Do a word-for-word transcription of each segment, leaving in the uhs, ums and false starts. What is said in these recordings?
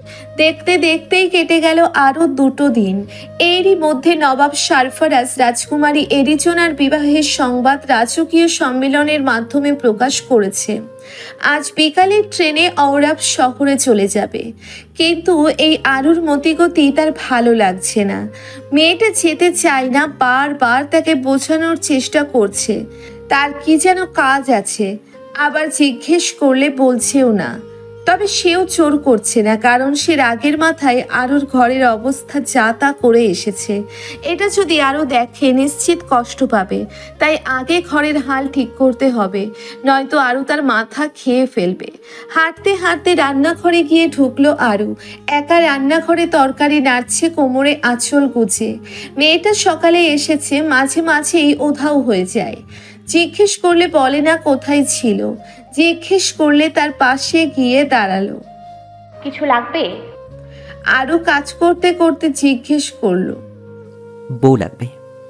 দেখতে দেখতেই কেটে গেল আরও দুটো দিন। এরই মধ্যে নবাব সারফারাজ রাজকুমারী এরিজোনার বিবাহের সংবাদ রাজকীয় সম্মেলনের মাধ্যমে প্রকাশ করেছে। আজ বিকালের ট্রেনে অওরাব শহরে চলে যাবে, কিন্তু এই আরুর মতিগতি তার ভালো লাগছে না। মেয়েটা যেতে চায় না, বারবার তাকে বোঝানোর চেষ্টা করছে তার কি যেন কাজ আছে, আবার জিজ্ঞেস করলে বলছেও না। তবে সেও জোর করছে না, কারণ সে রাগের মাথায় আরুর ঘরের অবস্থা যা তা করে এসেছে। এটা যদি আরও দেখে নিশ্চিত কষ্ট পাবে, তাই আগে ঘরের হাল ঠিক করতে হবে, নয়তো আরু তার মাথা খেয়ে ফেলবে। হাঁটতে হাঁটতে রান্নাঘরে গিয়ে ঢুকলো আরু। একা রান্নাঘরে তরকারি নাড়ছে, কোমরে আঁচল গুজে। মেয়েটা সকালে এসেছে, মাঝে মাঝেই উধাও হয়ে যায়। জিজ্ঞেস করলে বলে না কোথায় ছিল, জিজ্ঞেস করলে তার পাশে গিয়ে দাঁড়ালো। কিছু লাগবে? আরও কাজ করতে করতে জিজ্ঞেস করলো, বউ লাগবে।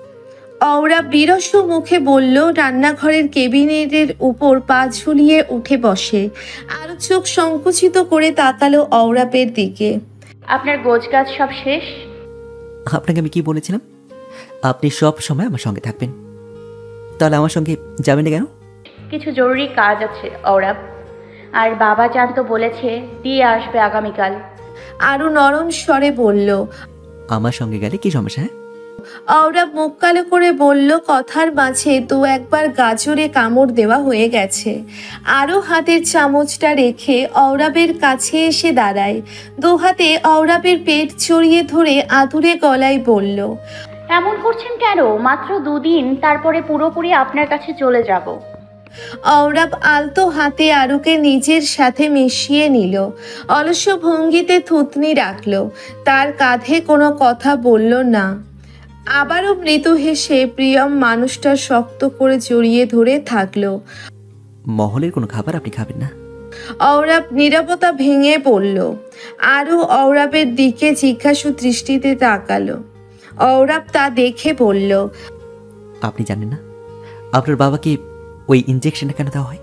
অওরা বিরস মুখে বলল। রান্নাঘরের কেবিনেটের উপর পা ঝুলিয়ে উঠে বসে। আরও চোখ সংকুচিত করে তাকালো অওরাপের দিকে। আপনার গোছগাছ সব শেষ? আপনাকে আমি কি বলেছিলাম? আপনি সব সময় আমার সঙ্গে থাকবেন। তাহলে আমার সঙ্গে যাবেন না কেন? কিছু জরুরি কাজ আছে অওরাব, আর বাবা জান তো বলেছে দিয়ে আসবে আগামীকাল। আরও নরম স্বরে বলল। আমার সঙ্গে গেলে কি সমস্যা? হ্যাঁ, অওরাব মুখ কালো করে বলল। কথার মাঝে দু একবার গাজরে কামড় দেওয়া হয়ে গেছে। আরও হাতের চামচটা রেখে অওরাবের কাছে এসে দাঁড়ায়। দু হাতে অওরাবের পেট চড়িয়ে ধরে আদুরে গলায় বলল, এমন করছেন কেন? মাত্র দুদিন, তারপরে পুরোপুরি আপনার কাছে চলে যাব। অওরাব আলতো হাতে আরুকে নিজের সাথে মিশিয়ে নিল। অলস ভঙ্গিতে থুতনি রাখল। তার কাঁধে কোনো কথা বলল না। আবারও মৃদু হেসে প্রিয়ম মানুষটা শক্ত করে জড়িয়ে ধরে থাকলো। মহলের কোনো খাবার আপনি খাবেন না? অওরাব নীরবতা ভেঙে পড়ল। আরও অওরাবের দিকে জিজ্ঞাসু দৃষ্টিতে তাকালো। অওরাব তা দেখে বলল, আপনি জানেন না আপনার বাবাকে ওই ইঞ্জেকশনটা কেন দেওয়া হয়?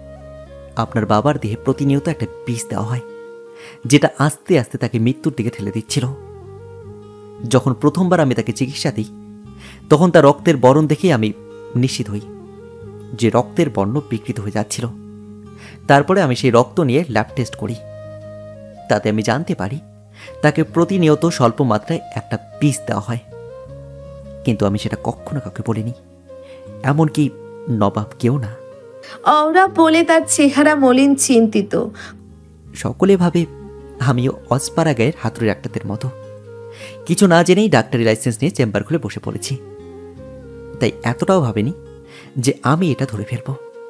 আপনার বাবার দেহে প্রতিনিয়ত একটা বিষ দেওয়া হয়, যেটা আস্তে আস্তে তাকে মৃত্যুর দিকে ঠেলে দিচ্ছিল। যখন প্রথমবার আমি তাকে চিকিৎসা দিই, তখন তার রক্তের বর্ণ দেখে আমি নিশ্চিত হই যে রক্তের বর্ণ বিকৃত হয়ে যাচ্ছিল। তারপরে আমি সেই রক্ত নিয়ে ল্যাব টেস্ট করি। তাতে আমি জানতে পারি তাকে প্রতিনিয়ত স্বল্প মাত্রায় একটা বিষ দেওয়া হয়। কিন্তু আমি সেটা কখনো কাউকে বলিনি, এমনকি নবাব কেউ না। অওরাব বলে তার চেহারা মলিন, চিন্তিত। সকলে ভাবে আমিও অস্পারাগায়ের হাতুড়ি ডাক্তারদের মতো কিছু না জেনেই ডাক্তারি লাইসেন্স নিয়ে চেম্বার খুলে বসে পড়েছি। তাই এতটাও ভাবেনি যে আমি এটা ধরে ফেলব।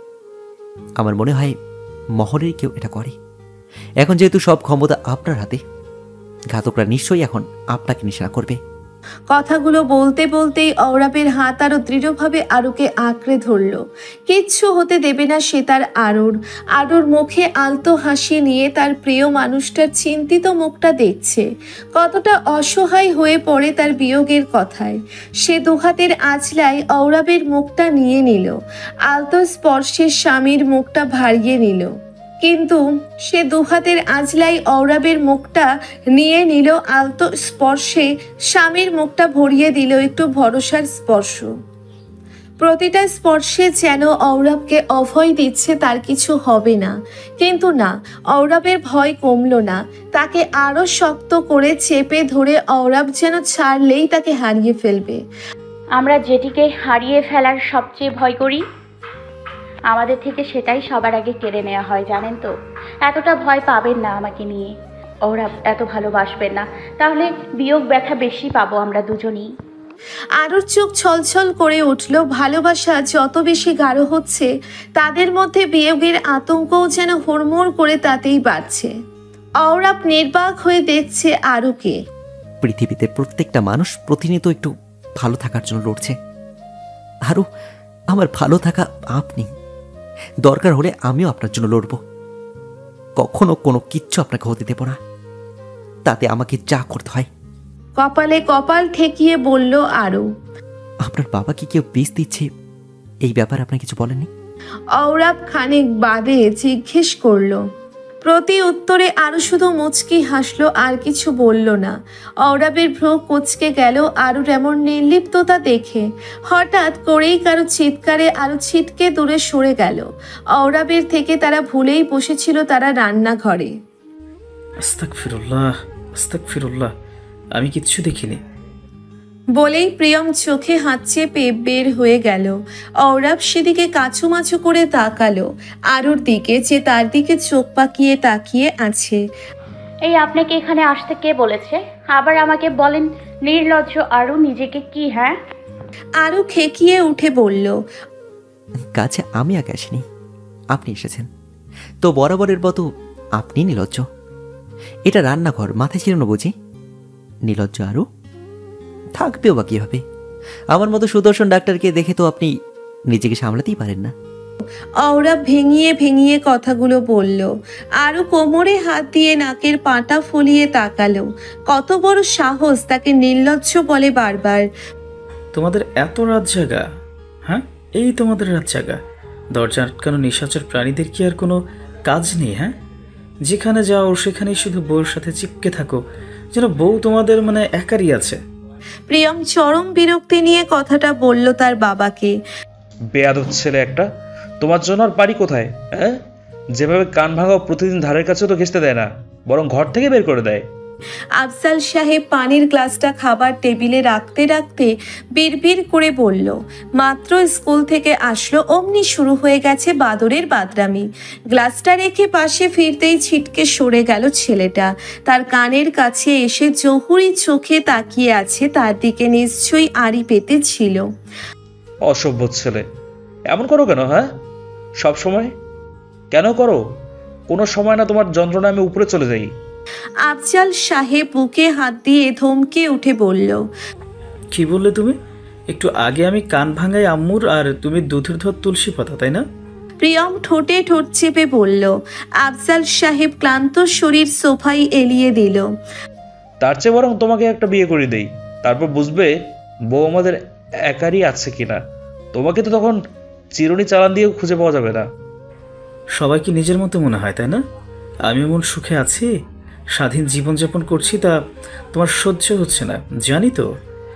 আমার মনে হয় মহলের কেউ এটা করে। এখন যেহেতু সব ক্ষমতা আপনার হাতে, ঘাতকরা নিশ্চয়ই এখন আপনাকে নিশানা করবে। কথাগুলো বলতে বলতেই অওরাবের হাত আরো দৃঢ়ভাবে আরুকে আঁকড়ে ধরল। কিচ্ছু হতে দেবে না সে তার আরুর। আরুর মুখে আলতো হাসি নিয়ে তার প্রিয় মানুষটার চিন্তিত মুখটা দেখছে। কতটা অসহায় হয়ে পড়ে তার বিয়োগের কথায়। সে দুহাতের আঁচলায় অওরাবের মুখটা নিয়ে নিল, আলতো স্পর্শে স্বামীর মুখটা ভারিয়ে নিল। কিন্তু সে দুহাতের আঁচলাই অওরাবের মুখটা নিয়ে নিল, আলতো স্পর্শে স্বামীর মুখটা ভরিয়ে দিল একটু ভরসার স্পর্শ। প্রতিটা স্পর্শে যেন অওরাবকে অভয় দিচ্ছে তার কিছু হবে না। কিন্তু না, অওরাবের ভয় কমল না। তাকে আরো শক্ত করে চেপে ধরে অওরাব যেন ছাড়লেই তাকে হারিয়ে ফেলবে। আমরা যেটিকে হারিয়ে ফেলার সবচেয়ে ভয় করি, আমাদের থেকে সেটাই সবার আগে কেড়ে নেওয়া হয়, জানেন তো। এতটা ভয় পাবেন না আমাকে নিয়ে। ওরা এত ভালোবাসবেন না, তাহলে বিয়োগ ব্যথা বেশি পাবো আমরা দুজনই। আরুর চোখ ছলছল করে উঠল। ভালোবাসা যত বেশি গাঢ় হচ্ছে, তাদের মধ্যে বিয়োগের আতঙ্কও যেন হুড়মুড় করে তাতেই বাড়ছে। অওরাব নির্বাক হয়ে দেখছে আরুকে। পৃথিবীতে প্রত্যেকটা মানুষ প্রতিনিয়ত একটু ভালো থাকার জন্য লড়ছে। আরু, আমার ভালো থাকা আপনি, দরকার হলে আমিও আপনার জন্য লড়ব। কখনো কোনো কিচ্ছু আপনাকে হতে দেব না, তাতে আমাকে যা করতে হয়। কপালে কপাল ঠেকিয়ে বলল আরু। আপনার বাবাকে কেউ বিষ দিচ্ছে, এই ব্যাপারে আপনার কিছু বলেননি? অওরাব খানিক বাদে জিজ্ঞেস করল। প্রতি উত্তরে আরও শুধু মুচকি হাসলো, আর কিছু বলল না। অওরাবের ভ্রু কুচকে গেল আরুর এমন নির্লিপ্ততা দেখে। হঠাৎ করেই কারো চিৎকারে আরও ছিটকে দূরে সরে গেল। অওরাবের থেকে তারা ভুলেই বসেছিল তারা রান্নাঘরে। আস্তাগফিরুল্লাহ, আস্তাগফিরুল্লাহ, আমি কিচ্ছু দেখিনি বলেই প্রিয়ম চোখে হাত চেপে বের হয়ে গেল। অওরাব সেদিকে কাছুমাছু করে তাকালো আরুর দিকে, যে তার দিকে চোখ পাকিয়ে তাকিয়ে আছে। এই আপনাকে এখানে আসতে কে বলেছে? আবার আমাকে বলেন নির্লজ্জ আরও নিজেকে কি? হ্যাঁ, আরু খেকিয়ে উঠে বলল, কাছে আমি আগে আসিনি, আপনি এসেছেন। তো বরাবরের মতো আপনি নির্লজ্জ। এটা রান্নাঘর, মাথায় ছিল না বুঝি? নির্লজ্জ আরও থাকবেও বা কীভাবে? আমার মতো সুদর্শন ডাক্তারকে দেখে তো আপনি নিজেকে সামলাতেই পারেন না। অওরাব ভেঙিয়ে ভেঙিয়ে কথাগুলো বলল। আরও কোমরে হাত দিয়ে নাকের পাটা ফলিয়ে তাকালো। কত বড় সাহস তাকে নির্লজ্জ বলে বারবার। তোমাদের এত রাত জাগা? হ্যাঁ, এই তোমাদের রাত জাগা? দরজা আটকানো নিশাচর প্রাণীদের কি আর কোনো কাজ নেই? হ্যাঁ, যেখানে যাও সেখানেই শুধু বউর সাথে চিপকে থাকো, যেন বউ তোমাদের মানে একারই আছে। প্রিয়ম চরম বিরক্তি নিয়ে কথাটা বলল তার বাবাকে। বেয়াদব ছেলে একটা, তোমার জন্য আর বাড়ি কোথায়? হ্যাঁ, যেভাবে কান ভাঙাও প্রতিদিন ধারের কাছে তো ঘেঁচতে দেয় না, বরং ঘর থেকে বের করে দেয়। আফজাল সাহেব পানির গ্লাসটা খাবার টেবিলে রাখতে রাখতে বিড়বিড় করে বলল, মাত্র স্কুল থেকে আসলো অমনি শুরু হয়ে গেছে বাদরের বাদরামি। গ্লাসটা রেখে পাশে ফিরতেই ছিটকে সরে গেল ছেলেটা। তার কানের কাছে এসে জহুরি চোখে তাকিয়ে আছে, তার দিকে নিশ্চয়ই আড়ি পেতে ছিল। অসভ্য ছেলে, এমন করো কেন? হ্যাঁ, সব সময় কেন করো? কোনো সময় না তোমার যন্ত্রণা আমি উপরে চলে যাই। আফজাল সাহেব বুকে হাত দিয়ে ধমকে উঠে বলল, কি বললে তুমি? একটু আগে আমি কান ভাঙাই আম্মুর, আর তুমি দুধের ধর তুলসী পাতা, তাই না? প্রিয়ম ঠোঁটে ঠোঁট চেপে বলল। আফজাল সাহেব ক্লান্ত শরীর সোফায় এলিয়ে দিল। তার চেয়ে বরং তোমাকে একটা বিয়ে করে দেই, তারপর বুঝবে বউ আমাদের একারই আছে কিনা। তোমাকে তো তখন চিরুনি চালান দিয়েও খুঁজে পাওয়া যাবে না। সবাই কি নিজের মতো মনে হয়, তাই না? আমি এমন সুখে আছি, স্বাধীন জীবনযাপন করছি, তা তোমার সহ্য হচ্ছে না জানি তো।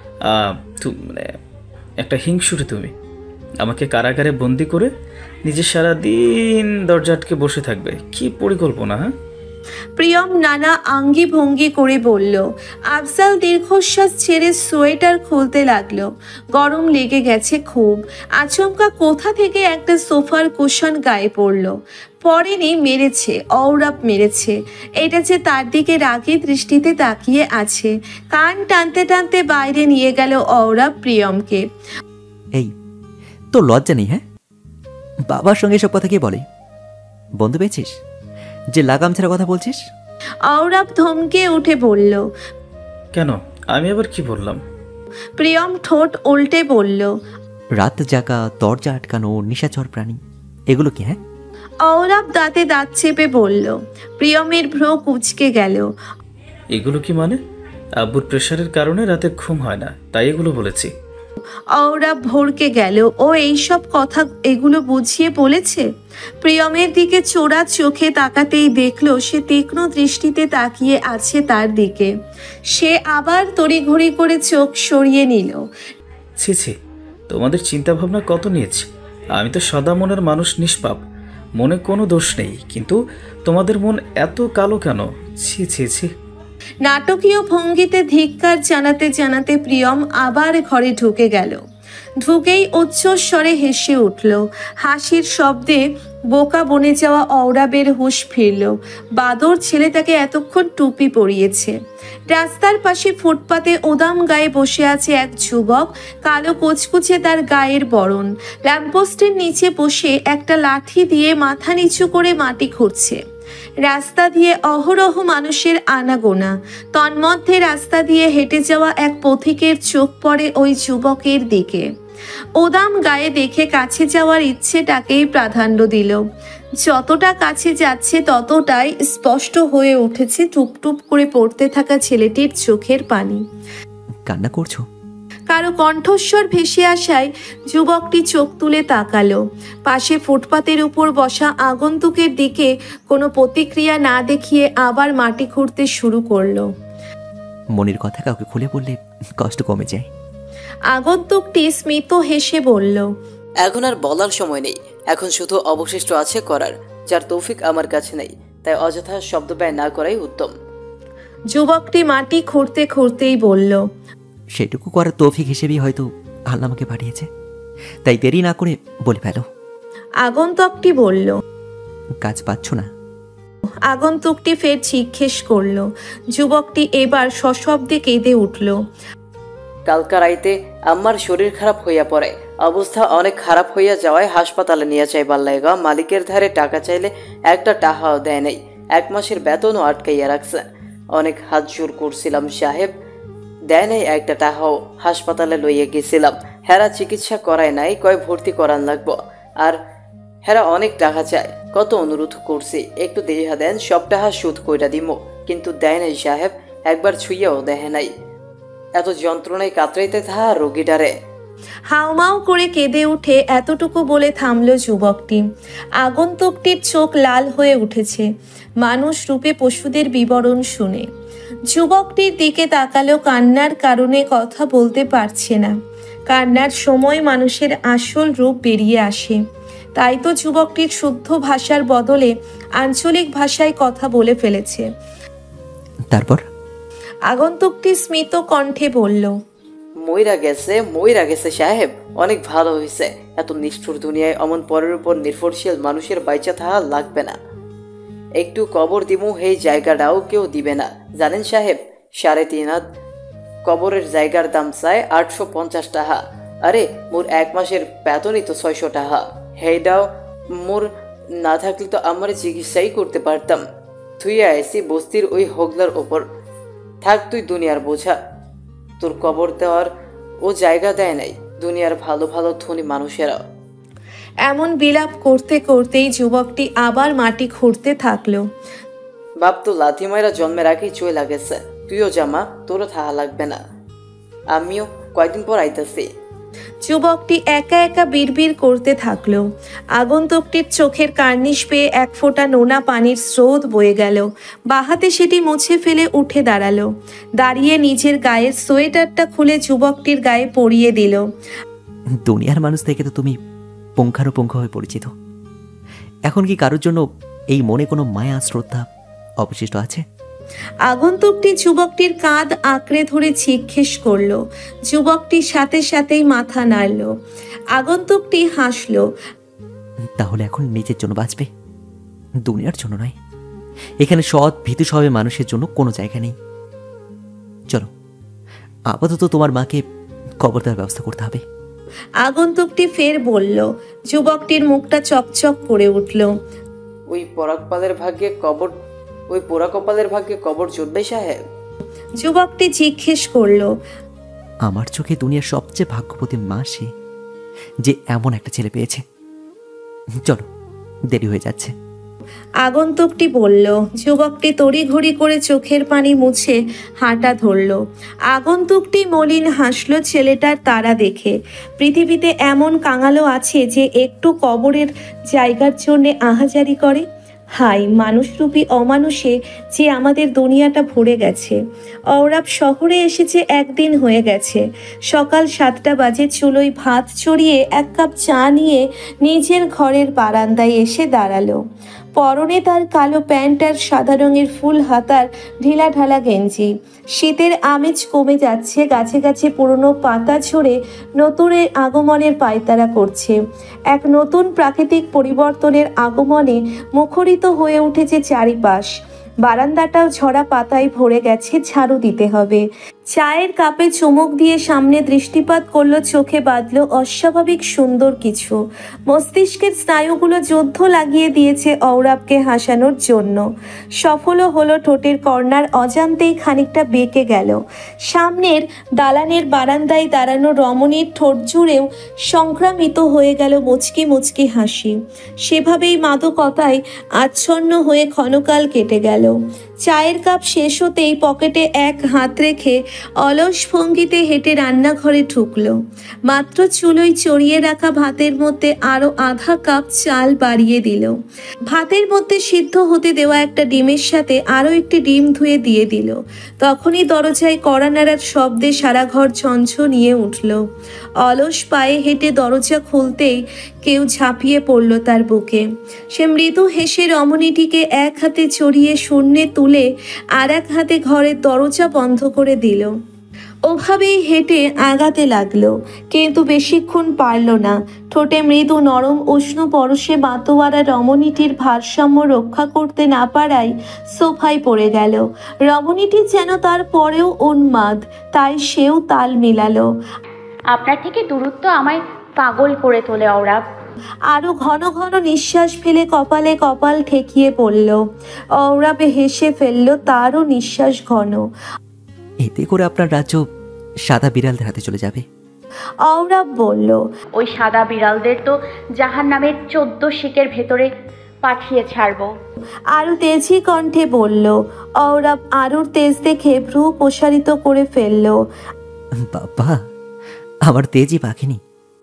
মানে একটা হিংসুটে তুমি। আমাকে কারাগারে বন্দি করে নিজে সারা দিন দরজা আটকে বসে থাকবে, কি পরিকল্পনা? হ্যাঁ, প্রিয়ম নানা আঙ্গি ভঙ্গি করে বলল। আফজাল দীর্ঘশ্বাস ছেড়ে সোয়েটার খুলতে লাগলো। গরম লেগে গেছে খুব। আচমকা কোথা থেকে একটা সোফার কুশন গায়ে পড়ল। পরেনি, মেরেছে, অওরাব মেরেছে। এটা যে তার দিকে রাগী দৃষ্টিতে তাকিয়ে আছে। কান টানতে টানতে বাইরে নিয়ে গেল অওরাব প্রিয়মকে। এই তোর লজ্জা নেই? হ্যাঁ, বাবার সঙ্গে সব কথা কে বলে? বন্ধু পেয়েছিস যে লাগাম ছাড়া কথা বলছিস? অওরাব ধমকে উঠে বলল। কেন, আমি আবার কি বললাম? প্রিয়ম ঠোঁট উল্টে বলল, রাত জাগা, দরজা আটকানো, নিশাচর প্রাণী, এগুলো কি? হ্যাঁ, অওরাব দাঁতে দাঁত চেপে বলল। প্রিয়মের ভ্রু কুঁচকে গেল। এগুলো কি মানে? আব্বুর প্রেশারের কারণে রাতে ঘুম হয় না, তাই এগুলো বলেছি। অওরাব ভরকে গেল। ও এইসব কথা এগুলো বুঝিয়ে বলেছে? প্রিয়মের দিকে চোরা চোখে তাকাতেই দেখলো সে তীক্ষ্ণ দৃষ্টিতে তাকিয়ে আছে তার দিকে। সে আবার তড়িঘড়ি করে চোখ সরিয়ে নিল। ছি ছি, তোমাদের চিন্তা ভাবনা কত নিয়েছে। আমি তো সদা মনের মানুষ, নিষ্পাপ, মনে কোনো দোষ নেই, কিন্তু তোমাদের মন এত কালো কেন? ছি ছি ছি। নাটকীয় ভঙ্গিতে ধিক্কার জানাতে জানাতে প্রিয়ম আবার ঘরে ঢুকে গেল। ঢুকেই উচ্চস্বরে হেসে উঠল। হাসির শব্দে বোকা বনে যাওয়া অওরাবের হুঁশ ফিরল। বাদর ছেলে তাকে এতক্ষণ টুপি পরিয়েছে। রাস্তার পাশে ফুটপাতে উদাম গায়ে বসে আছে এক যুবক। কালো কুচকুচে তার গায়ের বরণ। ল্যাম্পপোস্টের নিচে বসে একটা লাঠি দিয়ে মাথা নিচু করে মাটি খুঁড়ছে। রাস্তা দিয়ে অহরহ মানুষের আনাগোনা। তন্মধ্যে রাস্তা দিয়ে হেঁটে যাওয়া এক পথিকের চোখ পড়ে ওই যুবকের দিকে। উদাম গায়ে দেখে কাছে যাওয়ার ইচ্ছেটাকেই প্রাধান্য দিল। যতটা কাছে যাচ্ছে ততটাই স্পষ্ট হয়ে উঠেছে টুপটুপ করে পড়তে থাকা ছেলেটির চোখের পানি। কান্না করছো? কারো কণ্ঠস্বর ভেসে আসায় যুবকটি চোখ তুলে তাকালো। পাশে ফুটপাতের উপর বসা আগন্তুকের দিকে কোনো প্রতিক্রিয়া না দেখিয়ে আবার মাটি খুঁড়তে শুরু করলো। মনের কথা কাউকে খুলে বললে কষ্ট কমে যায়। আগন্তুকটি স্মিত হেসে বলল, এখন আর বলার সময় নেই, এখন শুধু অবশিষ্ট আছে করার, যার তৌফিক আমার কাছে নেই, তাই অযথা শব্দ ব্যয় না করাই উত্তম। যুবকটি মাটি খুঁড়তে খুঁড়তেই বলল, সেটুকু করার তৌফিক হিসেবেই হয়তো আল্লাহ আমাকে পাঠিয়েছে, তাই দেরি না করে বলে ফেলো। আগন্তুকটি বলল। কাজ পাচ্ছ না? আগন্তুকটি ফের জিজ্ঞেস করল। যুবকটি এবার সশব্দে কেঁদে উঠল। কালকা রাইতে আমার শরীর খারাপ হইয়া পড়ে, অবস্থা অনেক খারাপ হইয়া যাওয়ায় হাসপাতালে নিয়ে যাইবার লাইগা মালিকের ধারে টাকা চাইলে একটা টাকাও দেয় নাই, এক মাসের বেতনও আটকাইয়া রাখছে। অনেক হাত জোর করছিলাম সাহেব, দেয় নাই একটা টাকাও। হাসপাতালে লইয়া গেছিলাম, হেরা চিকিৎসা করায় নাই, কয় ভর্তি করান লাগবো, আর হেরা অনেক টাকা চায়। কত অনুরোধ করছি, একটু দেহা দেন, সব টাকা সুদ কইরা দিমো, কিন্তু দেয় নাই সাহেব, একবার ছুঁইয়াও দেহে নাই। এত যন্ত্রণায় কাতরাইতে থা রোগীটারে। হাউমাউ করে কেঁদে উঠে এতটুকু বলে থামল যুবকটি। আগন্তুকটির চোখ লাল হয়ে উঠেছে মানুষ রূপে পশুদের বিবরণ শুনে। যুবকটির দিকে তাকালো, কান্নার কারণে কথা বলতে পারছে না। কান্নার সময় মানুষের আসল রূপ বেরিয়ে আসে, তাই তো যুবকটির শুদ্ধ ভাষার বদলে আঞ্চলিক ভাষায় কথা বলে ফেলেছে। তারপর আগন্তুকটি স্মিত কণ্ঠে বলল, মইরা গেছে, মইরা গেছে সাহেব, অনেক ভালো হয়েছে। এত নিষ্ঠুর দুনিয়ায় অমন পরের উপর নির্ভরশীল মানুষের বাইচা থাকা লাগবে না। একটু কবর দিমু, এই জায়গাটাও কেউ দিবে না জানেন সাহেব। সাড়ে তিন হাত কবরের জায়গার দাম চায় আটশো পঞ্চাশ টাকা। আরে মোর এক মাসের বেতনই তো ছয়শো টাকা। হেইডাও মোর না থাকলে তো আমার চিকিৎসাই করতে পারতাম। থুইয়া আইসি বস্তির ওই হোগলার ওপর। থাক তুই দুনিয়ার বোঝা, তোর কবর দেওয়ার ও জায়গা দেয় নাই দুনিয়ার ভালো ভালো ধনী মানুষেরা। এমন বিলাপ করতে করতেই যুবকটি আবার মাটি খুঁড়তে থাকলো। বাপ তো লাথি মায়েরা জন্মের আগেই চলে গেছে, তুইও জামা, তোরও থাকা লাগবে না, আমিও কয়দিন পর আইতাছি। যুবকটি একা একা বিড়বিড় করতে থাকলো। আগন্তুকটির চোখের কার্নিশ পেয়ে এক ফোঁটা নোনা পানির স্রোত বয়ে গেল। বাহাতে সেটি মুছে ফেলে উঠে দাঁড়ালো। দাঁড়িয়ে নিজের গায়ের সোয়েটারটা খুলে যুবকটির গায়ে পরিয়ে দিল। দুনিয়ার মানুষ থেকে তো তুমি পুঙ্খানুপুঙ্খ হয়ে পরিচিত, এখন কি কারোর জন্য এই মনে কোনো মায়া শ্রদ্ধা অবশিষ্ট আছে? আগন্তুকটি যুবকটির কাঁধ আঁকড়ে ধরে জিজ্ঞেস করলো। যুবকটির সাথে সাথেই মাথা নাড়ল। আগন্তুকটি হাসলো। তাহলে এখন নিজের জন্য বাঁচবে, দুনিয়ার জন্য নয়। এখানে সৎ ভীতু স্বভাবে মানুষের জন্য কোনো জায়গা নেই। চলো, আপাতত তোমার মাকে কবর দেওয়ার ব্যবস্থা করতে হবে। আগন্তুকটি ফের বলল। যুবকটির মুখটা চকচক করে উঠল। ওই পরাকপালের ভাগ্যে কবর ওই পোড়া কপালের ভাগ্যে কবর জুটবে সাহেব? যুবকটি জিজ্ঞেস করলো। আমার চোখে দুনিয়ার সবচেয়ে ভাগ্যবতী মা সে, যে এমন একটা ছেলে পেয়েছে। চলো, দেরি হয়ে যাচ্ছে। আগন্তুকটি বলল। যুবকটি তড়িঘড়ি করে চোখের পানি মুছে হাঁটা ধরল। আগন্তুকটি মলিন হাসল ছেলেটার তারা দেখে। পৃথিবীতে এমন কাঙালও আছে যে একটু কবরের জায়গার জন্য আহাজারি করে। হাই মানুষরূপী অমানুষে যে আমাদের দুনিয়াটা ভরে গেছে। অওরাব শহরে এসেছে একদিন হয়ে গেছে। সকাল সাতটা বাজে চুলোয় ভাত চড়িয়ে এক কাপ চা নিয়ে নিজের ঘরের বারান্দায় এসে দাঁড়ালো। পরনে তার কালো প্যান্ট আর সাদা রঙের ফুল হাতার ঢিলা ঢালা গেঞ্জি। শীতের আমেজ কমে যাচ্ছে, গাছে গাছে পুরনো পাতা ঝরে নতুনের আগমনের পায়তারা করছে। এক নতুন প্রাকৃতিক পরিবর্তনের আগমনে মুখরিত হয়ে উঠেছে চারিপাশ। বারান্দাটাও ঝরা পাতায় ভরে গেছে, ঝাড়ু দিতে হবে। চায়ের কাপে চুমুক দিয়ে সামনে দৃষ্টিপাত করলো, চোখে বাঁধলো অস্বাভাবিক সুন্দর কিছু। মস্তিষ্কের স্নায়ুগুলো যুদ্ধ লাগিয়ে দিয়েছে অওরাবকে হাসানোর জন্য। সফলও হলো ঠোঁটের কর্নার অজান্তেই খানিকটা বেঁকে গেল। সামনের দালানের বারান্দায় দাঁড়ানো রমণীর ঠোঁট জুড়েও সংক্রামিত হয়ে গেল মুচকি মুচকি হাসি। সেভাবেই মাদকতায় আচ্ছন্ন হয়ে ক্ষণকাল কেটে গেল। চায়ের কাপ শেষ হতেই পকেটে এক হাত রেখে অলস ভঙ্গিতে হেঁটে রান্নাঘরে ঢুকলো। মাত্র চুলোয় চড়িয়ে রাখা ভাতের মধ্যে আরও আধা কাপ চাল বাড়িয়ে দিল। ভাতের মধ্যে সিদ্ধ হতে দেওয়া একটা ডিমের সাথে আরও একটি ডিম ধুয়ে দিয়ে দিল। তখনই দরজায় কড়া নাড়ার শব্দে সারা ঘর ঝনঝনিয়ে উঠল। অলস পায়ে হেঁটে দরজা খুলতেই কেউ ঝাঁপিয়ে পড়ল তার বুকে। সে মৃদু হেসে রমণীটিকে এক হাতে চড়িয়ে শূন্যে তুলে আর এক হাতে ঘরের দরজা বন্ধ করে দিল। ওভাবেই হেঁটে আগাতে লাগলো, কিন্তু বেশিক্ষণ পারল না। ঠোঁটে মৃদু নরম উষ্ণ পরশে মাতোয়ারা রমণীটির ভারসাম্য রক্ষা করতে না পারায় সোফায় পড়ে গেল। রমণীটি যেন তার পরেও উন্মাদ, তাই সেও তাল মিলালো। আপনার থেকে দূরত্ব আমায় পাগল করে তোলে অওরাব। আরো ঘন ঘন নিঃশ্বাস ফেলে কপালে কপাল ঠেকিয়ে পড়ল। অওরাবে হেসে ফেলল, তারও নিঃশ্বাস ঘন। এতে করে আপনার রাজ্য সাদা বিড়ালদের হাতে চলে যাবে। অওরাব বলল, ওই সাদা বিড়ালদের তো জাহান নামের চোদ্দ শিকের ভেতরে পাঠিয়ে ছাড়বো। আরু তেজি কণ্ঠে বলল। অওরাব আরুর তেজ দেখে ভ্রু প্রসারিত করে ফেলল। বাবা, আমার তেজি পাখিনি।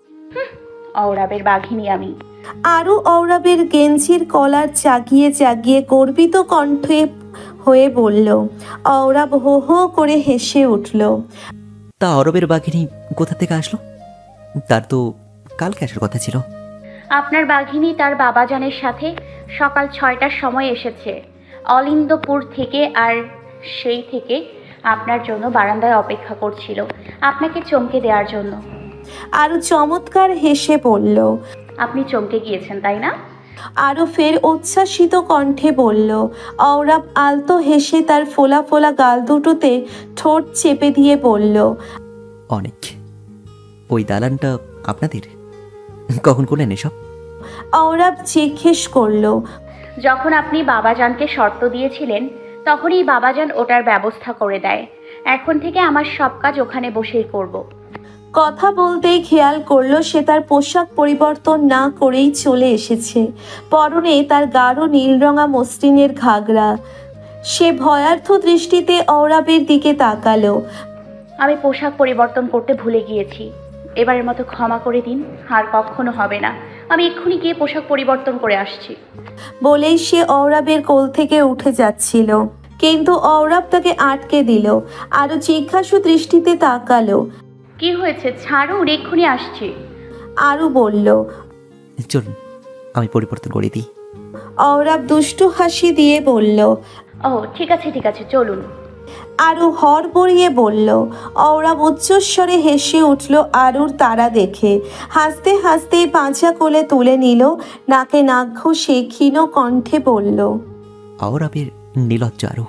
অওরাবের বাঘিনী আমি। আরু অওরাবের গেঞ্জির কলার চাগিয়ে চাগিয়ে গর্বিত কণ্ঠে হয়ে বলল। অওরাব হো হো করে হেসে উঠল। তা অরবের বাঘিনী কোথা থেকে আসলো? তার তো কালকে আসার কথা ছিল। আপনার বাঘিনী তার বাবাজানের সাথে সকাল ছয়টার সময় এসেছে অলিন্দপুর থেকে, আর সেই থেকে আপনার জন্য বারান্দায় অপেক্ষা করছিল, আপনাকে চমকে দেওয়ার জন্য। আরু চমৎকার হেসে বলল। আপনি চমকে গিয়েছেন তাই না? আরও ফের উচ্ছ্বাসিত কণ্ঠে বলল। অওরাব আলতো হেসে তার ফোলা ফোলা গাল দুটোতে ঠোঁট চেপে দিয়ে বলল, অনেক। ওই দালানটা আপনাদের? কখন করলেন এসব? অওরাব জিজ্ঞেস করল। যখন আপনি বাবাজানকে শর্ত দিয়েছিলেন তখনই বাবাজান ওটার ব্যবস্থা করে দেয়। এখন থেকে আমার সব কাজ ওখানে বসেই করব। কথা বলতেই খেয়াল করলো সে তার পোশাক পরিবর্তন না করেই চলে এসেছে। পরনে তার গাঢ় নীলরঙা মসৃণের ঘাগরা। সে ভয়ার্থ দৃষ্টিতে অওরাবের দিকে তাকালো। আমি পোশাক পরিবর্তন করতে ভুলে গিয়েছি, এবারের মতো ক্ষমা করে দিন, আর কখনো হবে না। আমি এক্ষুনি গিয়ে পোশাক পরিবর্তন করে আসছি। বলেই সে অওরাবের কোল থেকে উঠে যাচ্ছিল, কিন্তু অওরাব তাকে আটকে দিল। আরো জিজ্ঞাসু দৃষ্টিতে তাকালো। কি হয়েছে? ছাড়ুন, এক্ষুনি আসছি। আরু বলল। চলুন, আমি পরিবর্তন করে দিই। অওরাব দুষ্টু হাসি দিয়ে বলল। ও ঠিক আছে ঠিক আছে চলুন। আরু হর বড়িয়ে বলল। অওরাব উচ্চস্বরে হেসে উঠল আরুর তারা দেখে। হাসতে হাসতেই পাঁচা কোলে তুলে নিল, নাকে নাক ঘষে ক্ষীণ কণ্ঠে বলল। অওরাবের নীলজ্জ আরু।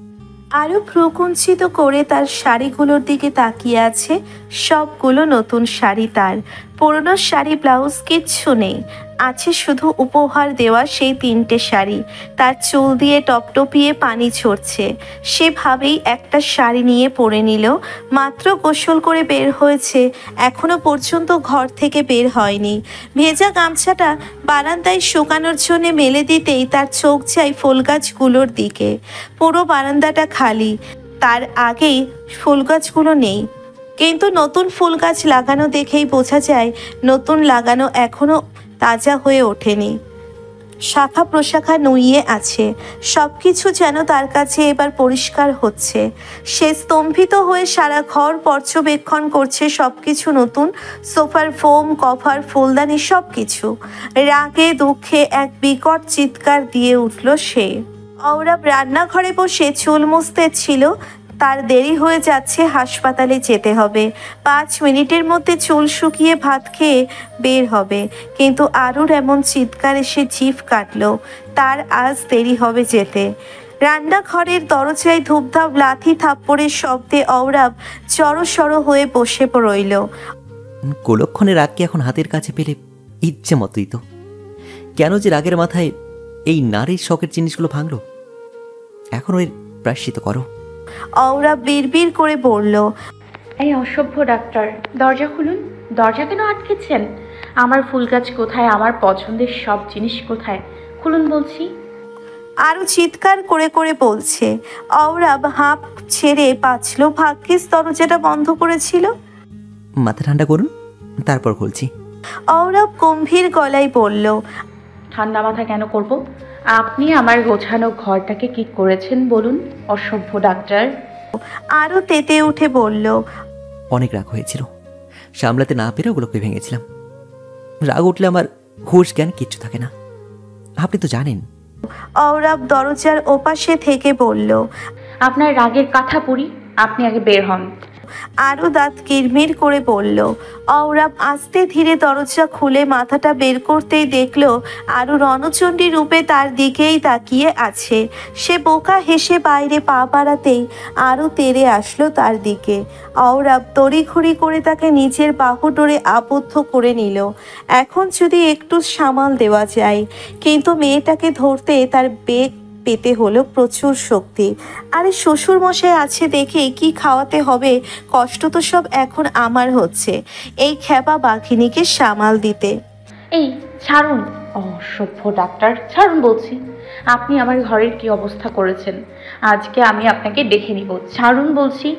আরু প্রকুঞ্চিত করে তার শাড়িগুলোর দিকে তাকিয়ে আছে। সবগুলো নতুন শাড়ি তার। পুরনো শাড়ি ব্লাউজ কিচ্ছু নেই, আছে শুধু উপহার দেওয়া সেই তিনটে শাড়ি। তার চুল দিয়ে টপটপিয়ে পানি ঝরছে। সেভাবেই একটা শাড়ি নিয়ে পরে নিল। মাত্র গোসল করে বের হয়েছে, এখনো পর্যন্ত ঘর থেকে বের হয়নি। ভেজা গামছাটা বারান্দায় শুকানোর জন্য মেলে দিতেই তার চোখ যায় ফুল গাছগুলোর দিকে। পুরো বারান্দাটা খালি, তার আগেই ফুল গাছগুলো নেই। কিন্তু নতুন ফুল গাছ লাগানো দেখেই বোঝা যায় নতুন লাগানো এখনো তাজা হয়ে ওঠেনি। শাখা প্রশাখা নুইয়ে আছে। সব কিছু যেন তার কাছে এবার পরিষ্কার হচ্ছে। সে স্তম্ভিত হয়ে সারা ঘর পর্যবেক্ষণ করছে। সব কিছু নতুন, সোফার ফোম, কভার, ফুলদানি, সব কিছু। রাগে দুঃখে এক বিকট চিৎকার দিয়ে উঠল সে। অওরাব রান্নাঘরে বসে চুল মুছতে ছিল। তার দেরি হয়ে যাচ্ছে, হাসপাতালে যেতে হবে। পাঁচ মিনিটের মধ্যে চুল শুকিয়ে ভাত খেয়ে বের হবে। কিন্তু আরুর এমন চিৎকার এসে জিভ কাটল। তার আজ দেরি হবে যেতে। রান্নাঘরের দরজায় ধূপধাপ লাথি থাপ্পড়ের শব্দে অওরাব জড়সড় হয়ে বসে রইল। কুলক্ষণের রাগকে এখন হাতের কাছে পেলে ইচ্ছে মতোই তো। কেন যে রাগের মাথায় এই নারীর শখের জিনিসগুলো ভাঙলো? এখন ওর প্রায়শ্চিত করো। অওরাব বিড়বিড় করে বলল। এই অসভ্য ডাক্তার, দরজা খুলুন। দরজা কেন আটকেছেন? আমার ফুল গাছ কোথায়? আমার পছন্দের সব জিনিস কোথায়? খুলুন বলছি। আরও চিৎকার করে করে বলছে। অওরাব হাঁপ ছেড়ে বাঁচল, ভাগ্যিস দরজাটা বন্ধ করেছিল। মাথা ঠান্ডা করুন, তারপর খুলছি। অওরাব গম্ভীর গলায় বলল। ঠান্ডা মাথা কেন করব? আপনি আমার গোছানো ঘরটাকে কি করেছেন বলুন, অসভ্য ডাক্তার। আরও তেতে উঠে বলল। অনেক রাগ হয়েছিল, সামলাতে না পেরে ওগুলোকে ভেঙেছিলাম। রাগ উঠলে আমার হুঁশ জ্ঞান কিচ্ছু থাকে না, আপনি তো জানেন। অওরাব দরজার ওপাশে থেকে বলল। আপনার রাগের কাঁথা পুরি, আপনি আগে বের হন। আরও দাঁত কিরমির করে বলল। অওরাব আস্তে ধীরে দরজা খুলে মাথাটা বের করতেই দেখল আরও রণচণ্ডী রূপে তার দিকেই তাকিয়ে আছে। সে বোকা হেসে বাইরে পা বাড়াতেই আরও তেড়ে আসলো তার দিকে। অওরাব তড়িঘড়ি করে তাকে নিচের বাহু ডোরে আবদ্ধ করে নিল। এখন যদি একটু সামাল দেওয়া যায়, কিন্তু মেয়েটাকে ধরতে তার বেগ পেতে হলো প্রচুর শক্তি। আরে শ্বশুর মশাই আছে দেখে কি খাওয়াতে হবে, কষ্ট তো সব এখন আমার হচ্ছে এই খেপা বাঘিনীকে সামাল দিতে। এই ছাড়ুন, অসভ্য ডাক্তার, ছাড়ুন বলছি। আপনি আমার ঘরের কি অবস্থা করেছেন, আজকে আমি আপনাকে দেখে নিব। ছাড়ুন বলছি।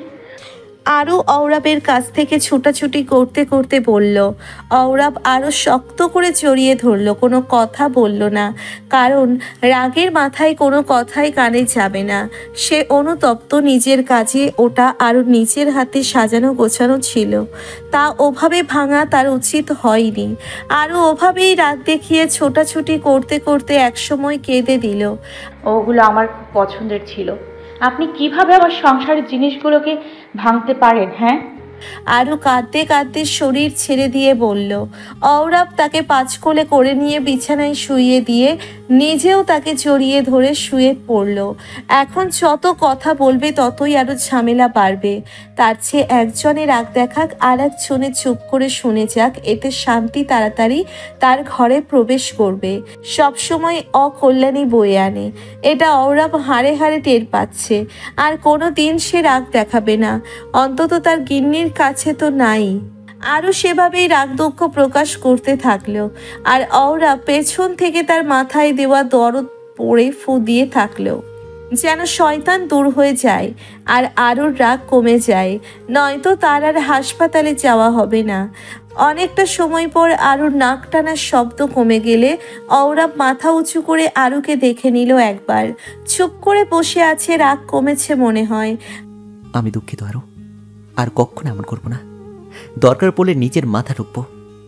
আরও অওরাবের কাছ থেকে ছুটাছুটি করতে করতে বলল। অওরাব আরও শক্ত করে জড়িয়ে ধরল, কোনো কথা বলল না, কারণ রাগের মাথায় কোনো কথাই কানে যাবে না। সে অনুতপ্ত, নিজের কাজে ওটা আরও নিজের হাতে সাজানো গোছানো ছিল, তা ওভাবে ভাঙা তার উচিত হয়নি। আরও ওভাবেই রাগ দেখিয়ে ছোটাছুটি করতে করতে একসময় কেঁদে দিল। ওগুলো আমার খুব পছন্দের ছিল। আপনি কিভাবে আমার সংসারের জিনিসগুলোকে ভাঙতে পারেন? হ্যাঁ, আরও কাঁদতে কাঁদতে শরীর ছেড়ে দিয়ে বলল। অওরাব তাকে পাঁচকোলে করে নিয়ে বিছানায় শুইয়ে দিয়ে নিজেও তাকে জড়িয়ে ধরে শুয়ে পড়ল। এখন যত কথা বলবে ততই আরও ঝামেলা বাড়বে, তার চেয়ে একজনের রাগ দেখাক আর একজনে চুপ করে শুনে যাক, এতে শান্তি তাড়াতাড়ি তার ঘরে প্রবেশ করবে, সবসময় অকল্যাণী বয়ে আনে। এটা অওরাব হাড়ে হাড়ে টের পাচ্ছে। আর কোনো দিন সে রাগ দেখাবে না, অন্তত তার গিন্নির কাছে তো নাই। আরও সেভাবেই রাগ দুঃখ প্রকাশ করতে থাকলো, আর অওরা পেছন থেকে তার মাথায় দেওয়া দরদ পড়ে ফু দিয়ে থাকলো, যেন শয়তান দূর হয়ে যায় আর আরও রাগ কমে যায়, নয়তো তার আর হাসপাতালে যাওয়া হবে না। অনেকটা সময় পর আরুর নাক টানার শব্দ কমে গেলে অওরাব মাথা উঁচু করে আরুকে দেখে নিল একবার। চুপ করে বসে আছে, রাগ কমেছে মনে হয়। আমি দুঃখিত আরও, আর কখনো এমন করবো না। দরকার পড়লে নিজের মাথা ঢুকবো,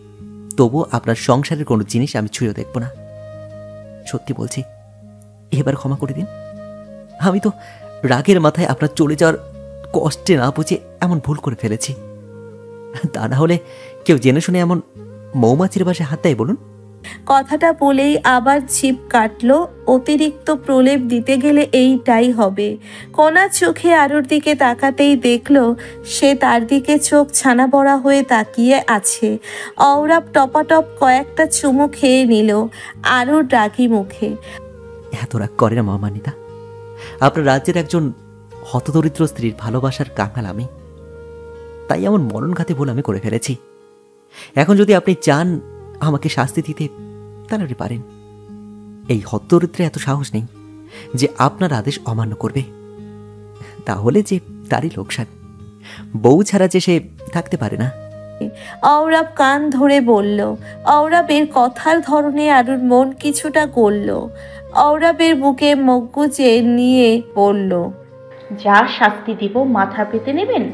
তবু আপনার সংসারের কোনো জিনিস আমি ছুঁয়েও দেখব না। সত্যি বলছি, এবার ক্ষমা করে দিন। আমি তো রাগের মাথায় আপনার চলে যাওয়ার কষ্টে না বুঝে এমন ভুল করে ফেলেছি। তা না হলে কেউ জেনে শুনে এমন মৌমাছির বাসায় হাত দেয় বলুন? কথাটা বলেই আবার জিভ কাটলো। অতিরিক্ত প্রলেপ দিতে গেলে এইটাই হবে। কোনা চোখে আরুর দিকে তাকাতেই দেখলো সে তার দিকে চোখ ছানা বড়া হয়ে তাকিয়ে আছে। অওরাব টপাটপ কয়েকটা চুমু খেয়ে নিল আরুর রাগী মুখে। এত রাগ করে না মহামান্বিতা, আপনার রাজ্যের একজন হতদরিদ্র স্ত্রীর ভালোবাসার কাঙাল আমি, তাই এমন মরণঘাতী ভুল আমি করে ফেলেছি। এখন যদি আপনি চান আমাকে শাস্তি দিতে, তাহলে আপনি পারেন। এই হতদরিদ্রে এত সাহস নেই যে আপনার আদেশ অমান্য করবে, তাহলে যে তারই লোকসান। বউ ছাড়া যে সে থাকতে পারে না। অওরাব কান ধরে বলল। অওরাবের কথার ধরনে আরুর মন কিছুটা গলল। অওরাবের বুকে মুখ গুজে নিয়ে বলল, যা শাস্তি দিব মাথা পেতে নেবেন?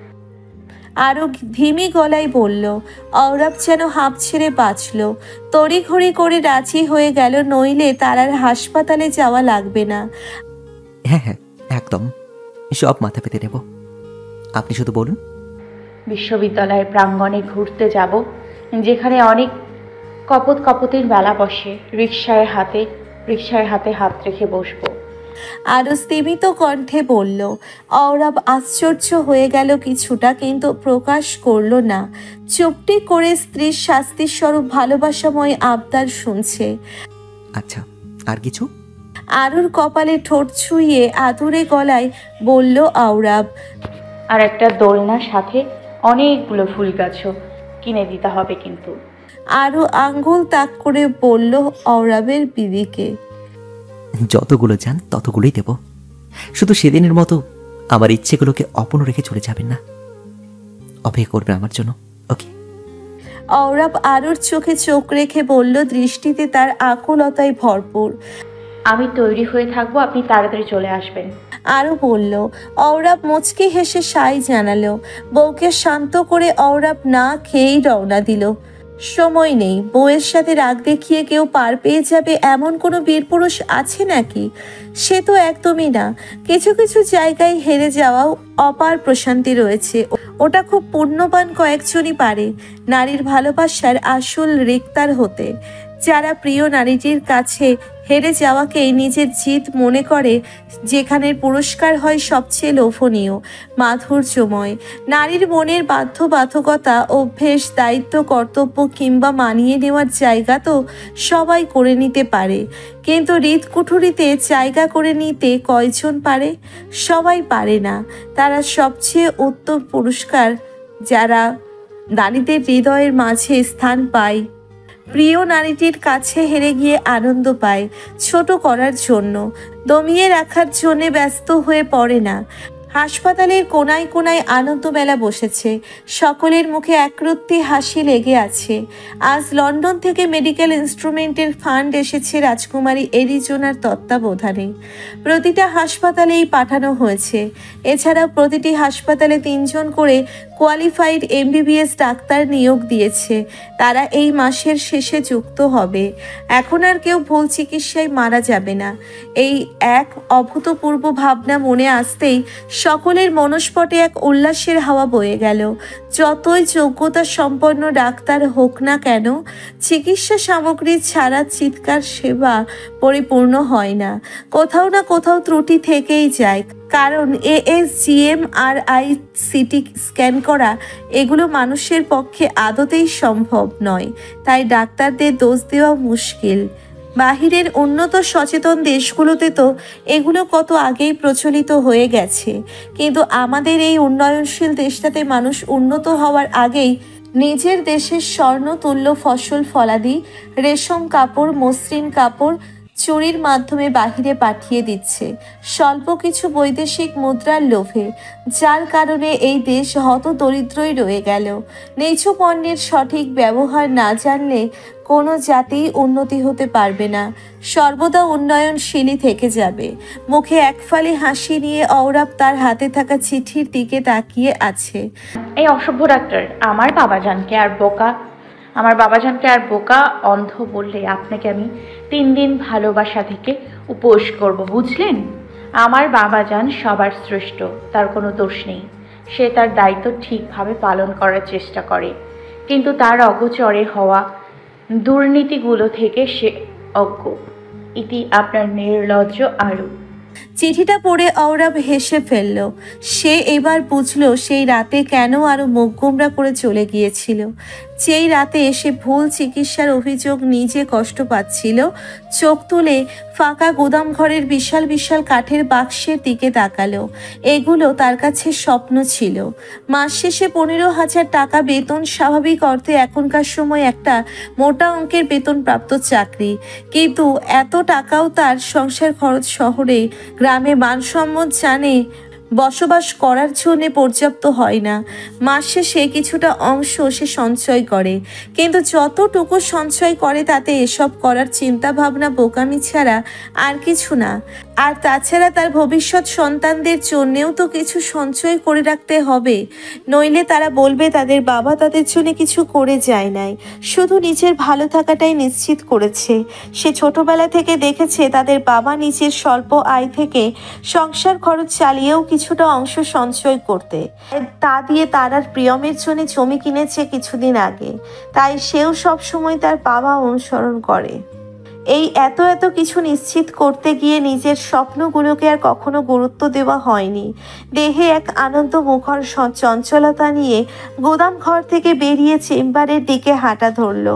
আরও ধিমি গলায় বলল। অওরাব যেন হাঁপ ছেড়ে বাঁচল, তড়িঘড়ি করে রাজি হয়ে গেল, নইলে তার আর হাসপাতালে যাওয়া লাগবে না। হ্যাঁ হ্যাঁ, একদম সব মাথা পেতে নেব, আপনি শুধু বলুন। বিশ্ববিদ্যালয়ের প্রাঙ্গণে ঘুরতে যাব, যেখানে অনেক কপত কপতের মেলা বসে। রিকশায় হাতে রিকশায় হাতে হাত রেখে বসবো। আরও স্তিমিত কণ্ঠে বলল। অওরাব আশ্চর্য হয়ে গেল কিছুটা, কিন্তু প্রকাশ করল না। চুপটি করে স্ত্রীর শাস্তির স্বরূপ ভালোবাসাময় আবদার শুনছে। আচ্ছা, আর কিছু? আরুর কপালে ঠোঁট ছুঁয়ে আদুরে গলায় বলল অওরাব। আর একটা দোলনার সাথে অনেকগুলো ফুল গাছও কিনে দিতে হবে কিন্তু। আরও আঙ্গুল তাক করে বলল অওরাবের বিবিকে। যতগুলো চান ততগুলোই দেব। শুধু সেদিনের মতো আমার ইচ্ছেগুলোকে অপূর্ণ রেখে চলে যাবেন না। অপেক্ষা করবে আমার জন্য, ওকে? অওরাব আরুর চোখে চোখ রেখে বলল, দৃষ্টিতে তার আকুলতায় ভরপুর। আমি তৈরি হয়ে থাকবো, আপনি তাড়াতাড়ি চলে আসবেন। আরও বলল। অওরাব মুচকি হেসে সাই জানালো। বউকে শান্ত করে অওরাব না খেয়েই রওনা দিল। সময় নেই। বউয়ের সাথে রাগ দেখিয়ে কেউ পার পেয়ে যাবে এমন কোনো বীরপুরুষ আছে নাকি? সে তো একদমই না। কিছু কিছু জায়গায় হেরে যাওয়াও অপার প্রশান্তি রয়েছে। ওটা খুব পুণ্যবান কয়েকজনই পারে নারীর ভালোবাসার আসল রেক্তার হতে। যারা প্রিয় নারীটির কাছে হেরে যাওয়াকেই নিজের জিত মনে করে, যেখানে পুরস্কার হয় সবচেয়ে লোভনীয়, মাধুর্যময়। নারীর মনের বাধ্যবাধকতা, অভ্যেস, দায়িত্ব, কর্তব্য কিংবা মানিয়ে নেওয়ার জায়গা তো সবাই করে নিতে পারে, কিন্তু হৃদকুঠুরিতে জায়গা করে নিতে কয়জন পারে? সবাই পারে না। তারা সবচেয়ে উত্তম পুরস্কার যারা নারীদের হৃদয়ের মাঝে স্থান পায়, প্রিয় নারীটির কাছে হেরে গিয়ে আনন্দ পায়, ছোট করার জন্য, দমিয়ে রাখার জন্য ব্যস্ত হয়ে পড়ে না। হাসপাতালের কোনায় কোনায় আনন্দ মেলা বসেছে। সকলের মুখে একরত্তি হাসি লেগে আছে। আজ লন্ডন থেকে মেডিকেল ইনস্ট্রুমেন্টের ফান্ড এসেছে রাজকুমারী এরিজোনার তত্ত্বাবধানে। প্রতিটা হাসপাতালেই পাঠানো হয়েছে। এছাড়াও প্রতিটি হাসপাতালে তিনজন করে কোয়ালিফাইড এমবিবিএস ডাক্তার নিয়োগ দিয়েছে। তারা এই মাসের শেষে যুক্ত হবে। এখন আর কেউ ভুল চিকিৎসায় মারা যাবে না। এই এক অভূতপূর্ব ভাবনা মনে আসতেই সকলের মনস্পটে এক উল্লাসের হাওয়া বয়ে গেল। যতই যোগ্যতা সম্পন্ন ডাক্তার হোক না কেন, চিকিৎসা সামগ্রী ছাড়া চিৎকার সেবা পরিপূর্ণ হয় না। কোথাও না কোথাও ত্রুটি থেকেই যায়। কারণ এএসজিএম আর আই সিটি স্ক্যান করা এগুলো মানুষের পক্ষে আদতেই সম্ভব নয়। তাই ডাক্তারদের দোষ দেওয়া মুশকিল। বাহিরের উন্নত সচেতন দেশগুলোতে তো এগুলো কত আগেই প্রচলিত হয়ে গেছে, কিন্তু আমাদের এই উন্নয়নশীল দেশটাতে মানুষ উন্নত হওয়ার আগেই নিজের দেশের স্বর্ণতুল্য ফসল ফলাদি, রেশম কাপড়, মসৃণ কাপড় চুরির মাধ্যমে বাহিরে পাঠিয়ে দিচ্ছে স্বল্প কিছু বৈদেশিক মুদ্রার লোভে, যার কারণে এই দেশ হত দরিদ্রই রয়ে গেল। নিচু পণ্যের সঠিক ব্যবহার না জানলে কোনো জাতিই উন্নতি হতে পারবে না, সর্বদা উন্নয়নশীলই থেকে যাবে। মুখে একফালি হাসি নিয়ে অওরাব তার হাতে থাকা চিঠির দিকে তাকিয়ে আছে। এই অসভ্য ডাক্তার আমার বাবাজানকে আর বোকা আমার বাবাজানকে আর বোকা অন্ধ বললে আপনাকে আমি তিন দিন ভালোবাসা থেকে উপোস করব, বুঝলেন? আমার বাবাজান সবার শ্রেষ্ঠ, তার কোনো দোষ নেই। সে তার দায়িত্ব ঠিকভাবে পালন করার চেষ্টা করে, কিন্তু তার অগোচরে হওয়া দুর্নীতিগুলো থেকে সে অজ্ঞ। ইতি আপনার নির্লজ্জ আরু। চিঠিটা পড়ে অওরাব হেসে ফেলল। সে এবার বুঝল সেই রাতে কেন আরো মুখ গোমরা করে চলে গিয়েছিল। যেই রাতে এসে ভুল চিকিৎসার অভিযোগ নিজে কষ্ট পাচ্ছিল। চোখ তুলে ফাঁকা গুদাম ঘরের বিশাল বিশাল কাঠের বাক্সের দিকে তাকালো। এগুলো তার কাছে স্বপ্ন ছিল। মাস শেষে পনেরো হাজার টাকা বেতন স্বাভাবিক অর্থে এখনকার সময় একটা মোটা অঙ্কের বেতনপ্রাপ্ত চাকরি, কিন্তু এত টাকাও তার সংসার খরচ শহরে গ্রামে মানসম্মত জানে বসবাস করার জন্য পর্যাপ্ত হয় না। মাস শেষে কিছুটা অংশ সে সঞ্চয় করে, কিন্তু যতটুকু সঞ্চয় করে তাতে এসব করার চিন্তা ভাবনা বোকামি ছাড়া আর কিছু না। আর তাছাড়া তার ভবিষ্যৎ সন্তানদের জন্যেও তো কিছু সঞ্চয় করে রাখতে হবে, নইলে তারা বলবে তাদের বাবা তাদের জন্য কিছু করে যায় নাই, শুধু নিজের ভালো থাকাটাই নিশ্চিত করেছে। সে ছোটবেলা থেকে দেখেছে তাদের বাবা নিজের স্বল্প আয় থেকে সংসার খরচ চালিয়েও কিছুটা অংশ সঞ্চয় করতে। তা দিয়ে তার আর প্রিয়মের জন্য জমি কিনেছে কিছুদিন আগে, তাই সেও সব সময় তার বাবা অনুসরণ করে। এই এত এত কিছু নিশ্চিত করতে গিয়ে নিজের স্বপ্নগুলোকে আর কখনো গুরুত্ব দেওয়া হয়নি। দেহে এক আনন্দ মুখর চঞ্চলতা নিয়ে গোদাম ঘর থেকে বেরিয়ে চেম্বারের দিকে হাঁটা ধরল।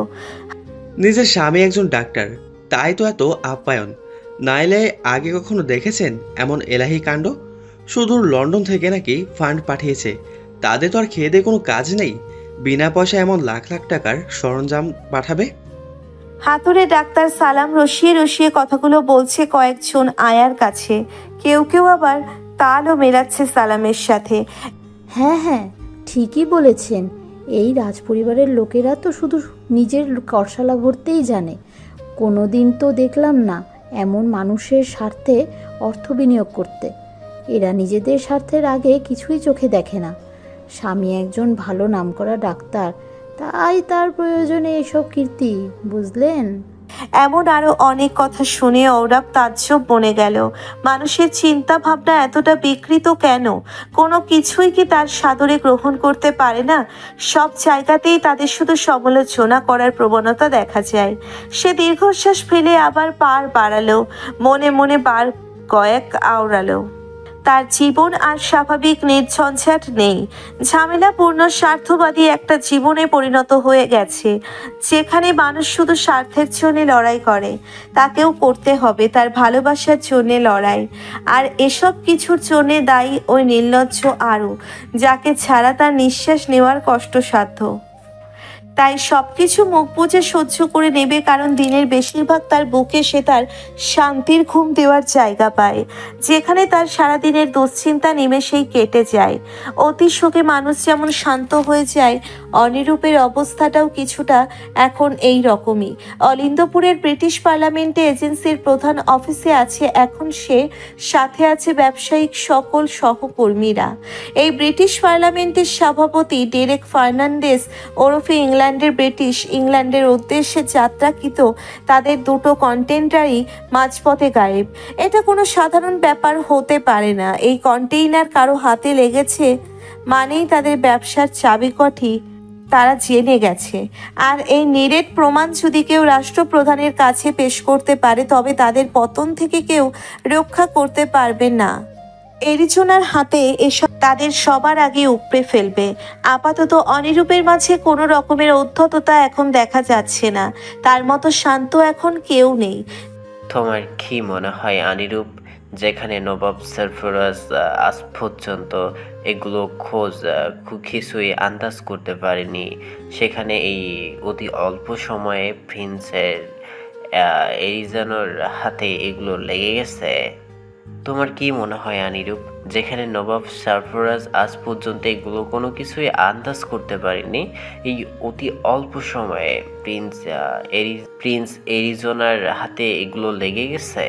নিজের স্বামী একজন ডাক্তার, তাই তো এত আপ্যায়ন। নাইলে আগে কখনো দেখেছেন এমন এলাহি কাণ্ড? সুদূর লন্ডন থেকে নাকি ফান্ড পাঠিয়েছে। তাদের তো আর খেয়ে দিয়ে কোনো কাজ নেই, বিনা পয়সায় এমন লাখ লাখ টাকার সরঞ্জাম পাঠাবে। হাতুড়ে ডাক্তার সালাম রসিয়ে রসিয়ে কথাগুলো বলছে কয়েকজন আয়ার কাছে। কেউ কেউ আবার তালও মেলাচ্ছে সালামের সাথে। হ্যাঁ হ্যাঁ ঠিকই বলেছেন, এই রাজপরিবারের লোকেরা তো শুধু নিজের করশালা ভরতেই জানে। কোনো দিন তো দেখলাম না এমন মানুষের স্বার্থে অর্থ বিনিয়োগ করতে। এরা নিজেদের স্বার্থের আগে কিছুই চোখে দেখে না। স্বামী একজন ভালো নামকরা ডাক্তার, তাই তার প্রয়োজনে এসব কীর্তি, বুঝলেন? এমন আরো অনেক কথা শুনে অওরাব তাজ্জব বনে গেল। মানুষের চিন্তা ভাবনা এতটা বিকৃত কেন? কোনো কিছুই কি তার সাদরে গ্রহণ করতে পারে না? সব জায়গাতেই তাদের শুধু সমালোচনা করার প্রবণতা দেখা যায়। সে দীর্ঘশ্বাস ফেলে আবার পার বাড়ালো, মনে মনে বার কয়েক আওড়ালো। তার জীবন আর স্বাভাবিক নির্ঝঞ্ঝাট নেই। ঝামেলাপূর্ণ স্বার্থবাদী একটা জীবনে পরিণত হয়ে গেছে, যেখানে মানুষ শুধু স্বার্থের জন্য লড়াই করে। তাকেও করতে হবে তার ভালোবাসার জন্য লড়াই। আর এসব কিছুর জন্য দায়ী ওই নির্লজ্জ আরু, যাকে ছাড়া তার নিঃশ্বাস নেওয়ার কষ্টসাধ্য। তাই সবকিছু মুখ বুজে সহ্য করে নেবে, কারণ দিনের বেশিরভাগ তার বুকে সে তার শান্তির ঘুম দেওয়ার জায়গা পায়, যেখানে তার সারাদিনের দুশ্চিন্তা নিমেষেই কেটে যায়। অতি শোকে মানুষ যেমন শান্ত হয়ে যায়, অনিরূপের অবস্থাটাও কিছুটা এখন এই রকমই। অলিন্দপুরের ব্রিটিশ পার্লামেন্টে এজেন্সির প্রধান অফিসে আছে এখন সে, সাথে আছে ব্যবসায়িক সকল সহকর্মীরা। এই ব্রিটিশ পার্লামেন্টের সভাপতি ডেরেক ফার্নান্ডেস ওরফে ইংল্যান্ডের ব্রিটিশ ইংল্যান্ডের উদ্দেশ্যে যাত্রাকৃত তাদের দুটো কন্টেইনারই মাঝপথে গায়েব। এটা কোনো সাধারণ ব্যাপার হতে পারে না। এই কন্টেইনার কারো হাতে লেগেছে মানেই তাদের ব্যবসার চাবিকাঠি তারা জেনে গেছে। আর এই নিরেট প্রমাণ যদি কেউ রাষ্ট্রপ্রধানের কাছে পেশ করতে পারে, তবে তাদের পতন থেকে কেউ রক্ষা করতে পারবে না। এরিজোনার হাতে এসব তাদের সবার আগে উপড়ে ফেলবে। আপাতত অনিরূপের মাঝে কোনো রকমের উদ্ধততা এখন দেখা যাচ্ছে না। তার মতো শান্ত এখন কেউ নেই। তোমার কি মনে হয় অনিরূপ, যেখানে নবাব সরফরাজ আজ পর্যন্ত এগুলো খোঁজ কিছুই আন্দাজ করতে পারেনি, সেখানে এই অতি অল্প সময়ে প্রিন্সের এরিজানোর হাতে এগুলো লেগে গেছে? তোমার কি মনে হয় অনিরূপ, যেখানে নবাব সরফরাজ আজ পর্যন্ত এগুলো কোনো কিছুই আন্দাজ করতে পারেনি, এই অতি অল্প সময়ে প্রিন্স এরি প্রিন্স এরিজোনার হাতে এগুলো লেগে গেছে?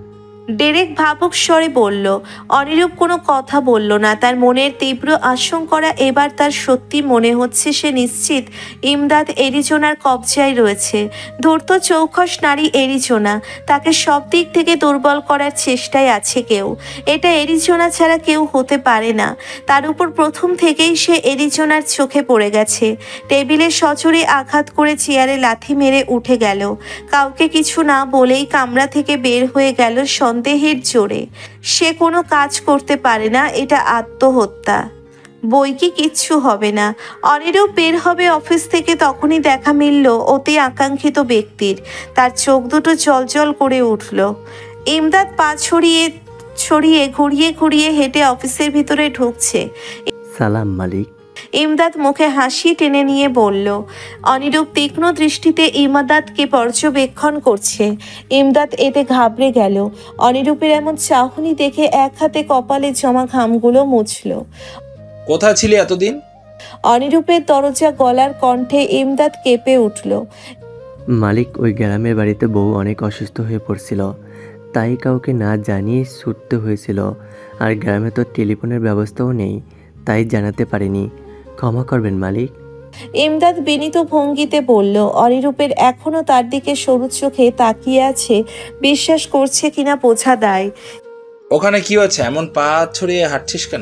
ডেরেক ভাবুক স্বরে বলল। অনিরূপ কোনো কথা বলল না। তার মনের তীব্র আশঙ্কা এবার তার সত্যি মনে হচ্ছে। সে নিশ্চিত ইমদাদ এরিজোনার কবজায় রয়েছে। ধূর্ত চৌখস নারী এরিজোনা, তাকে সব দিক থেকে দুর্বল করার চেষ্টায় আছে কেউ। এটা এরিজোনা ছাড়া কেউ হতে পারে না। তার উপর প্রথম থেকেই সে এরিজোনার চোখে পড়ে গেছে। টেবিলে সজোরে আঘাত করে চেয়ারে লাথি মেরে উঠে গেল। কাউকে কিছু না বলেই কামরা থেকে বের হয়ে গেল সন্দেহের জোরে। সে কোনো কাজ করতে পারে না, এটা আত্মহত্যা। বই কি কিচ্ছু হবে না। অনিরূপ বের হবে অফিস থেকে, তখনই দেখা মিলল অতি আকাঙ্ক্ষিত ব্যক্তির। তার চোখ দুটো জলজল করে উঠল। ইমদাদ পা ছড়িয়ে ছড়িয়ে ঘুরিয়ে ঘুরিয়ে হেঁটে অফিসের ভিতরে ঢুকছে। সালাম মালিক। ইমদাদ মুখে হাসি টেনে নিয়ে বলল। অনিরূপ তীক্ষ্ণ দৃষ্টিতে ইমদাদকে পর্যবেক্ষণ করছে। ইমদাদ এতে ঘাবড়ে গেল। অনিরূপের এমন চাহনি দেখে এক হাতে কপালে জমা ঘামগুলো মুছল। কোথায় ছিলি এতদিন? অনিরূপের দরজা গলার কণ্ঠে ইমদাদ কেঁপে উঠল। মালিক, ওই গ্রামের বাড়িতে বউ অনেক অসুস্থ হয়ে পড়ছিল, তাই কাউকে না জানিয়ে ছুটতে হয়েছিল। আর গ্রামে তো টেলিফোনের ব্যবস্থাও নেই, তাই জানাতে পারিনি, ক্ষমা করবেন মালিক। ইমদাদ বিনীত ভঙ্গিতে বলল। অনিরূপের এখনো তার দিকে সরু চোখে তাকিয়ে আছে। বিশ্বাস করছে কিনা বোঝা দায়। ওখানে কি হচ্ছে? এমন পা ছড়িয়ে হাঁটছিস কেন?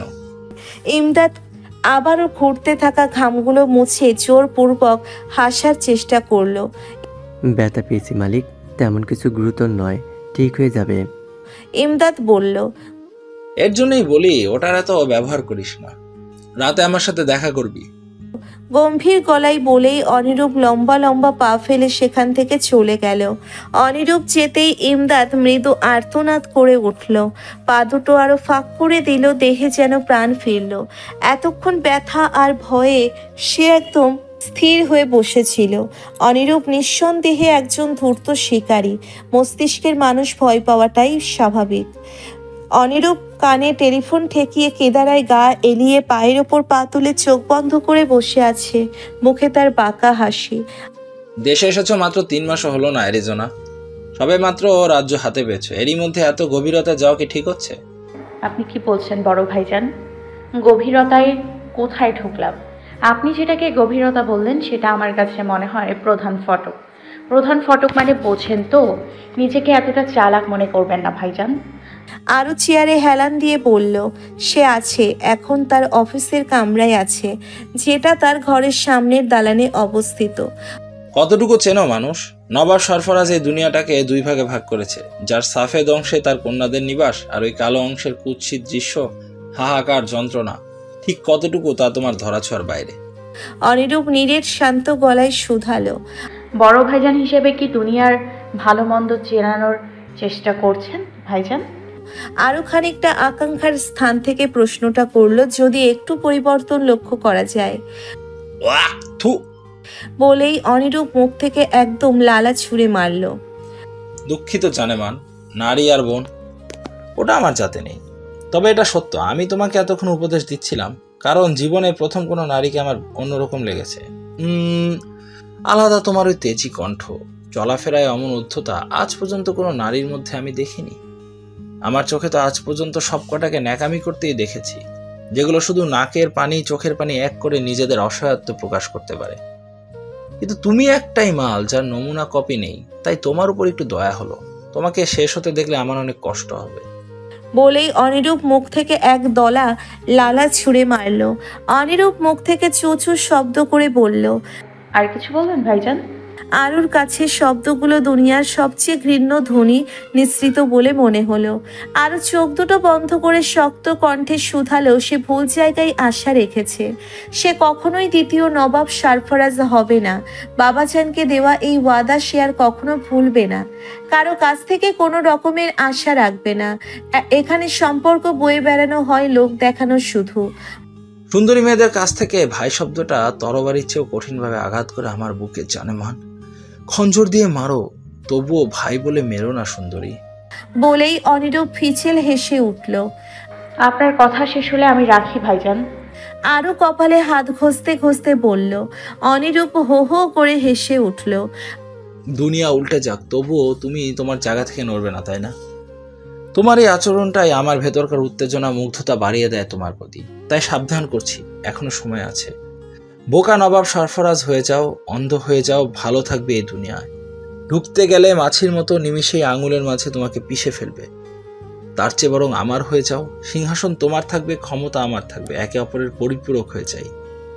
ইমদাদ আবারও ঘুরতে থাকা ঘামগুলো মুছে জোরপূর্বক হাসার চেষ্টা করলো। ব্যথা পেয়েছি মালিক, তেমন কিছু গুরুতর নয়, ঠিক হয়ে যাবে। ইমদাদ বলল। এর জন্যই বলি ওটার এত ব্যবহার করিস না। রাতে আমার সাথে দেখা করবি। গম্ভীর গলায় বলেই অনিরূপ লম্বা লম্বা পা ফেলে সেখান থেকে চলে গেল। অনিরূপ যেতেই ইমদাদ মৃদু আর্তনাদ করে উঠল। পা দুটো আরো ফাঁক করে দিল, দেহে যেন প্রাণ ফিরল। এতক্ষণ ব্যথা আর ভয়ে সে একদম স্থির হয়ে বসেছিল। অনিরূপ নিঃসন্দেহে একজন ধূর্ত শিকারী। মস্তিষ্কের মানুষ ভয় পাওয়াটাই স্বাভাবিক। অনিরূপ কানে টেলিফোন ঠেকিয়ে কেদারায় গা এলিয়ে পায়ের ওপর পা তুলে চোখ বন্ধ করে বসে আছে, মুখে তার বাঁকা হাসি। দেশে এসেছো মাত্র তিন মাস হলো না অ্যারিজোনা, সবে মাত্র রাজ্য হাতে পেয়েছো, এরই মধ্যে এত গভীরতা যাওয়া কি ঠিক হচ্ছে? আপনি কি বলছেন বড় ভাইজান? গভীরতায় কোথায় ঢুকলাম? আপনি যেটাকে গভীরতা বললেন সেটা আমার কাছে মনে হয় প্রধান ফটক। প্রধান ফটক মানে বোঝেন তো? নিজেকে এতটা চালাক মনে করবেন না ভাইজান। আরও চেয়ারে হেলান দিয়ে বলল, সে আছে, এখন তার অফিসের কামরায় আছে, যেটা তার ঘরের সামনের দালানে অবস্থিত। কতটুকু চেনো মানুষ? নবাব সরফরাজ এই দুনিয়াটাকে দুই ভাগে ভাগ করেছে, যার সাফেদ অংশে তার কন্যাদের নিবাস আর ওই কালো অংশের কুৎসিত দৃশ্য, হাহাকার, যন্ত্রণা। ঠিক কতটুকু তা তোমার ধরাছোঁয়ার বাইরে। অনিরূপ নীরের শান্ত গলায় শুধালো, বড় ভাইজান হিসেবে কি দুনিয়ার ভালো মন্দ চেনানোর চেষ্টা করছেন ভাইজান? আরও খানিকটা আকাঙ্ক্ষার স্থান থেকে প্রশ্নটা করল, যদি একটু পরিবর্তন লক্ষ্য করা যায়। থু বলেই অনিরূপ মুখ থেকে একদম লালা ছুঁড়ে মারল। দুঃখিত জানেমান, নারী আর বোন ওটা আমার জাতে নেই। তবে এটা সত্য, আমি তোমাকে এতক্ষণ উপদেশ দিচ্ছিলাম কারণ জীবনে প্রথম কোনো নারীকে আমার অন্যরকম লেগেছে। উম আলাদা তোমার ওই তেজি কণ্ঠ, চলাফেরায় অমন উদ্ধতা আজ পর্যন্ত কোনো নারীর মধ্যে আমি দেখিনি। আমার চোখে তো আজ পর্যন্ত সব কটাকে ন্যাকামি করতেই দেখেছি, যেগুলো শুধু নাকের পানি চোখের পানি এক করে নিজেদের অসহায়ত্ব প্রকাশ করতে পারে। কিন্তু তুমি একটাই মাল যার নমুনা কপি নেই, তাই তোমার উপর একটু দয়া হলো। তোমাকে শেষ হতে দেখলে আমার অনেক কষ্ট হবে। বলেই অনিরূপ মুখ থেকে এক দলা লালা ছুঁড়ে মারল। অনিরূপ মুখ থেকে চুচু শব্দ করে বলল, আর কিছু বলবেন ভাইজান? আরুর কাছে শব্দগুলো দুনিয়ার সবচেয়ে ঘৃণ্য ধ্বনি নিঃসৃত বলে মনে হলো। আরও চোখ দুটো বন্ধ করে শক্ত কণ্ঠে শুধালো, সে ভুল জায়গায় আশা রেখেছে। সে কখনোই দ্বিতীয় নবাব সরফরাজ হবে না। বাবাজানকে দেওয়া এই ওয়াদা সে আর কখনো ভুলবে না। কারো কাছ থেকে কোনো রকমের আশা রাখবে না। এখানে সম্পর্ক বয়ে বেড়ানো হয় লোক দেখানো শুধু। সুন্দরী মেয়েদের কাছ থেকে ভাই শব্দটা তরবারির চেয়েও কঠিনভাবে আঘাত করে আমার বুকে। জানেমান, খঞ্জর দিয়ে মারো, তবুও ভাই বলে মেরো না সুন্দরী। বলেই অনিরূপ ফিচেল হেসে উঠল। আপনার কথা শেষ হলে আমি রাখি ভাইজান। আরও কপালে হাত ঘষতে ঘষতে বলল। অনিরূপ হো হো করে হেসে উঠল। দুনিয়া উল্টে যাক, তবুও তুমি তোমার জায়গা থেকে নড়বে না, তাই না? তোমার এই আচরণটাই আমার ভেতরকার উত্তেজনা, মুগ্ধতা বাড়িয়ে দেয় তোমার প্রতি। তাই সাবধান করছি, এখনো সময় আছে। বোকা নবাব সরফরাজ হয়ে যাও, অন্ধ হয়ে যাও, ভালো থাকবে এই দুনিয়ায়। ঢুকতে গেলে মাছির মতো নিমিষেই আঙুলের মাঝে তোমাকে পিষে ফেলবে। তার চেয়ে বরং আমার হয়ে যাও, সিংহাসন তোমার থাকবে, ক্ষমতা আমার থাকবে, একে অপরের পরিপূরক হয়ে যাই।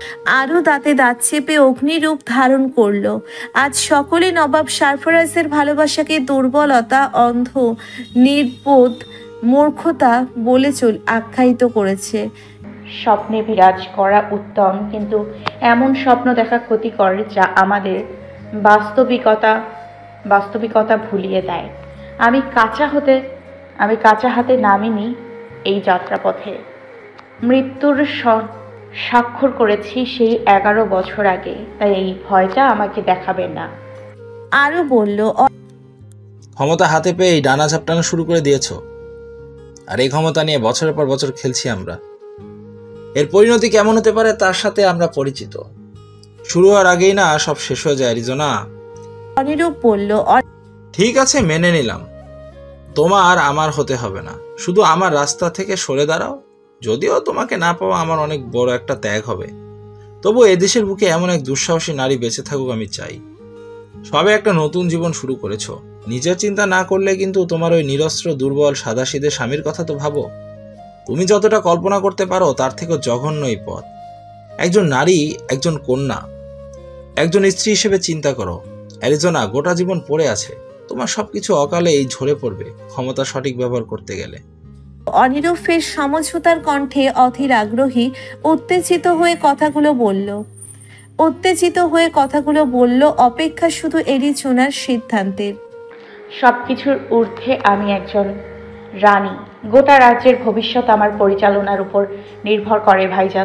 আরও দাঁতে দাঁত চেপে অগ্নিরূপ ধারণ করল। আজ সকলে নবাব সরফরাজের ভালোবাসাকে দুর্বলতা, অন্ধ, নির্বোধ, মূর্খতা বলে চল আখ্যায়িত করেছে। স্বপ্নে বিরাজ করা উত্তম, কিন্তু এমন স্বপ্ন দেখা ক্ষতিকর যা আমাদের বাস্তবিকতা বাস্তবিকতা ভুলিয়ে দেয়। আমি কাঁচা হতে আমি কাঁচা হাতে নামিনি এই যাত্রাপথে। মৃত্যুর স্বাক্ষর করেছি সেই এগারো বছর আগে, তাই এই ভয়টা আমাকে দেখাবেন না। আরও বলল, ক্ষমতা হাতে পেয়ে ডানা ঝাপটানো শুরু করে দিয়েছ, আর এই ক্ষমতা নিয়ে বছরের পর বছর খেলছি আমরা। এর পরিণতি কেমন হতে পারে তার সাথে আমরা পরিচিত। শুরু হওয়ার আগেই না সব শেষ হয়ে যায় অ্যারিজোনা। অনিরূপ বলল, ঠিক আছে, মেনে নিলাম, তোমার আমার হতে হবে না, শুধু আমার রাস্তা থেকে সরে দাঁড়াও। যদিও তোমাকে না পাওয়া আমার অনেক বড় একটা ত্যাগ হবে, তবু এদেশের বুকে এমন এক দুঃসাহসী নারী বেঁচে থাকুক আমি চাই। সবে একটা নতুন জীবন শুরু করেছো, নিজের চিন্তা না করলে কিন্তু তোমার ওই নিরস্ত্র, দুর্বল, সাদাসিধে স্বামীর কথা তো ভাবো। তুমি যতটা কল্পনা করতে পারো তার থেকেও জঘন্য এই পথ। একজন নারী, একজন কন্যা, একজন স্ত্রী হিসেবে চিন্তা করো। অ্যারিজোনা গোটা জীবন পড়ে আছে, তোমার সবকিছু অকালে এই ঝরে পড়বে ক্ষমতা সঠিক ব্যবহার করতে গেলে। অনিরূপের সমঝোতার কণ্ঠে অধীর আগ্রহী, উত্তেজিত হয়ে কথাগুলো বলল উত্তেজিত হয়ে কথাগুলো বলল অপেক্ষা শুধু এরিজোনার সিদ্ধান্তের। সব কিছুর ঊর্ধ্বে আমি একজন রানী। গোটা রাজ্যের ভবিষ্যৎ আমার পরিচালনার উপর নির্ভর করে ভাইজান।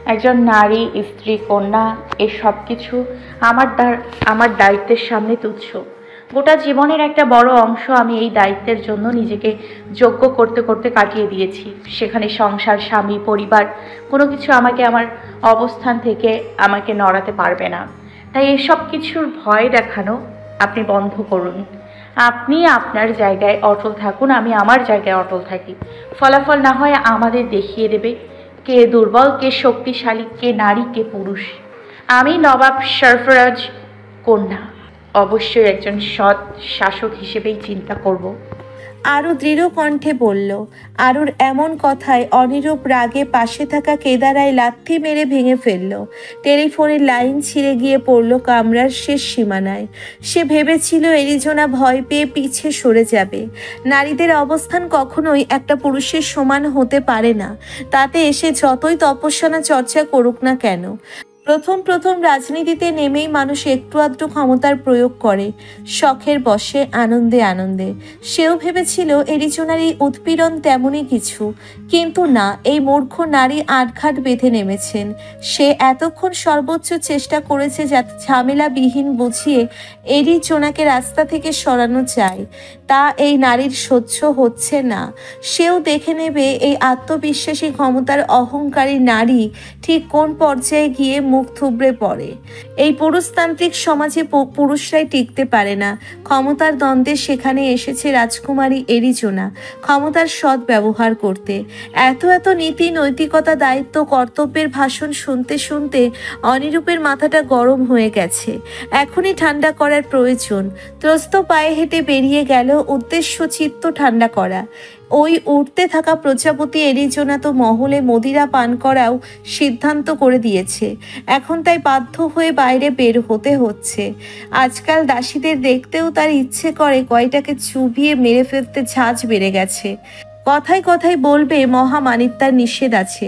একজন নারী, স্ত্রী, কন্যা, এ সব কিছু আমার দ্বার আমার দায়িত্বের সামনে তুচ্ছ। গোটা জীবনের একটা বড় অংশ আমি এই দায়িত্বের জন্য নিজেকে যোগ্য করতে করতে কাটিয়ে দিয়েছি। সেখানে সংসার, স্বামী, পরিবার কোনো কিছু আমাকে আমার অবস্থান থেকে আমাকে নড়াতে পারবে না। তাই এসব কিছুর ভয় দেখানো আপনি বন্ধ করুন। আপনি আপনার জায়গায় অটল থাকুন, আমি আমার জায়গায় অটল থাকি। ফলাফল না হয় আমাদের দেখিয়ে দেবে কে দুর্বল, কে শক্তিশালী, কে নারী, কে পুরুষ। আমি নবাব সরফরাজ কন্যা, অবশ্যই একজন সৎ শাসক হিসেবেই চিন্তা করব। আরও দৃঢ় কণ্ঠে বলল। আরুর এমন কথায় অনিরূপ রাগে পাশে থাকা কেদারায় লাথি মেরে ভেঙে ফেলল। টেলিফোনের লাইন ছিঁড়ে গিয়ে পড়ল কামরার শেষ সীমানায়। সে ভেবেছিল এরিজোনা ভয় পেয়ে পিছে সরে যাবে। নারীদের অবস্থান কখনোই একটা পুরুষের সমান হতে পারে না, তাতে এসে যতই তপস্যানা চর্চা করুক না কেন। প্রথম প্রথম রাজনীতিতে নেমেই মানুষ একটু আধটু ক্ষমতার প্রয়োগ করে, শখের বশে, আনন্দে আনন্দে। সেও ভেবেছিল এরিজোনার এই উৎপীড়ন তেমনই কিছু, কিন্তু না, এই মূর্খ নারী আটঘাট বেঁধে নেমেছেন। সে এতক্ষণ সর্বোচ্চ চেষ্টা করেছে যাতে ঝামেলাবিহীন বুঝিয়ে এরিজোনাকে রাস্তা থেকে সরানো যায়, তা এই নারীর সহ্য হচ্ছে না। সেও দেখে নেবে এই আত্মবিশ্বাসী, ক্ষমতার অহংকারী নারী ঠিক কোন পর্যায়ে গিয়ে মুখ থুবড়ে পড়ে। এই পুরুষতান্ত্রিক সমাজে পুরুষরাই টিকতে পারে না। ক্ষমতার দ্বন্দ্বে সেখানে এসেছে রাজকুমারী এরিজোনা ক্ষমতার সৎ ব্যবহার করতে। এত এত নীতি, নৈতিকতা, দায়িত্ব, কর্তব্যের ভাষণ শুনতে শুনতে অনিরূপের মাথাটা গরম হয়ে গেছে। এখনই ঠান্ডা করার প্রয়োজন। ত্রস্ত পায়ে হেঁটে বেরিয়ে গেল, উদ্দেশ্য চিত্ত ঠান্ডা করা। ওই উঠতে থাকা প্রজাপতি এরিজোনা তো মহলে মদিরা পান করাও সিদ্ধান্ত করে দিয়েছে। এখন তাই বাধ্য হয়ে বাইরে বের হতে হচ্ছে। আজকাল দাসীদের দেখতেও তার ইচ্ছে করে কয়টাকে চুবিয়ে মেরে ফেলতে ঝাঁজ বেড়ে গেছে। কথায় কথায় বলবে মহামানিত্যার নিষেধ আছে।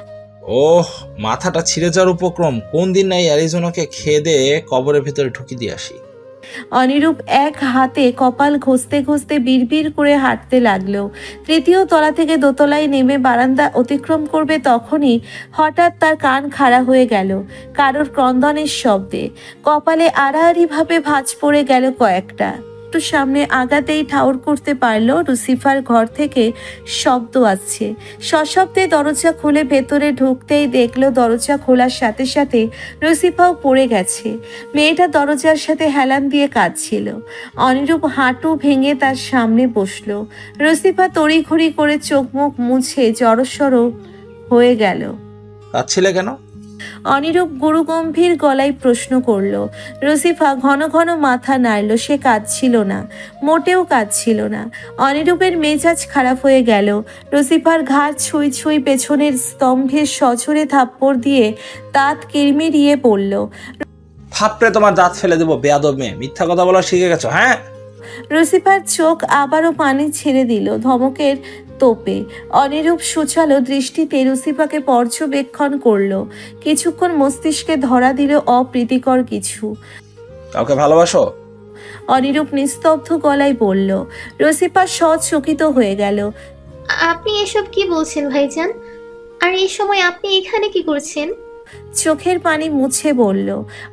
ওহ, মাথাটা ছিঁড়ে যাওয়ার উপক্রম। কোন দিন নাই অ্যারিজোনাকে খেয়ে দিয়ে কবরের ভেতরে ঢুকিয়ে দিয়ে আসি। অনিরূপ এক হাতে কপাল ঘষতে ঘষতে বিড়বিড় করে হাঁটতে লাগলো। তৃতীয় তলা থেকে দোতলায় নেমে বারান্দা অতিক্রম করবে তখনই হঠাৎ তার কান খাড়া হয়ে গেল কারোর ক্রন্দনের শব্দে। কপালে আড়াআড়ি ভাবে ভাঁজ পড়ে গেল কয়েকটা। একটু সামনে আগাতেই ঠাউর করতে পারল লুসিফার ঘর থেকে শব্দ আসছে। সশব্দে দরজা খুলে ভেতরে ঢুকতেই দেখলো দরজা খোলার সাথে সাথে লুসিফাও পড়ে গেছে। মেয়েটা দরজার সাথে হেলান দিয়ে কাঁদছিল। অনিরূপ হাঁটু ভেঙে তার সামনে বসলো। লুসিফা তড়িঘড়ি করে চোখ মুখ মুছে জড়সড় হয়ে গেল। কাঁদছিলে কেন? অনিরূপ গুরুগম্ভীর গলায় প্রশ্ন করল। লুসিফা ঘন ঘন মাথা নাড়ল। সে কাঁদছিল না, মোটেও কাঁদছিল না। অনিরূপের মেজাজ খারাপ হয়ে গেল। লুসিফার ঘাড় ছুঁই ছুঁই পেছনের স্তম্ভের সজোরে থাপ্পড় দিয়ে দাঁত কিরমিরিয়ে পড়ল। থাপড়ে তোমার দাঁত ফেলে দেবো বেয়াদব মেয়ে, মিথ্যা কথা বলা শিখে গেছো হ্যাঁ? লুসিফার চোখ আবারও পানি ছেড়ে দিল ধমকের তোপে। অনিরূপ সুচালো দৃষ্টিতে লুসিফাকে পর্যবেক্ষণ করলো। কিছুক্ষণ মস্তিষ্কে ধরা দিল অপ্রীতিকর কিছু। কাউকে ভালোবাসো? অনিরূপ নিস্তব্ধ গলায় বলল। লুসিফা সচকিত হয়ে গেল। আপনি এসব কি বলছেন ভাইজান? আর এই সময় আপনি এখানে কি করছেন? চোখের পানি মুছে বলল।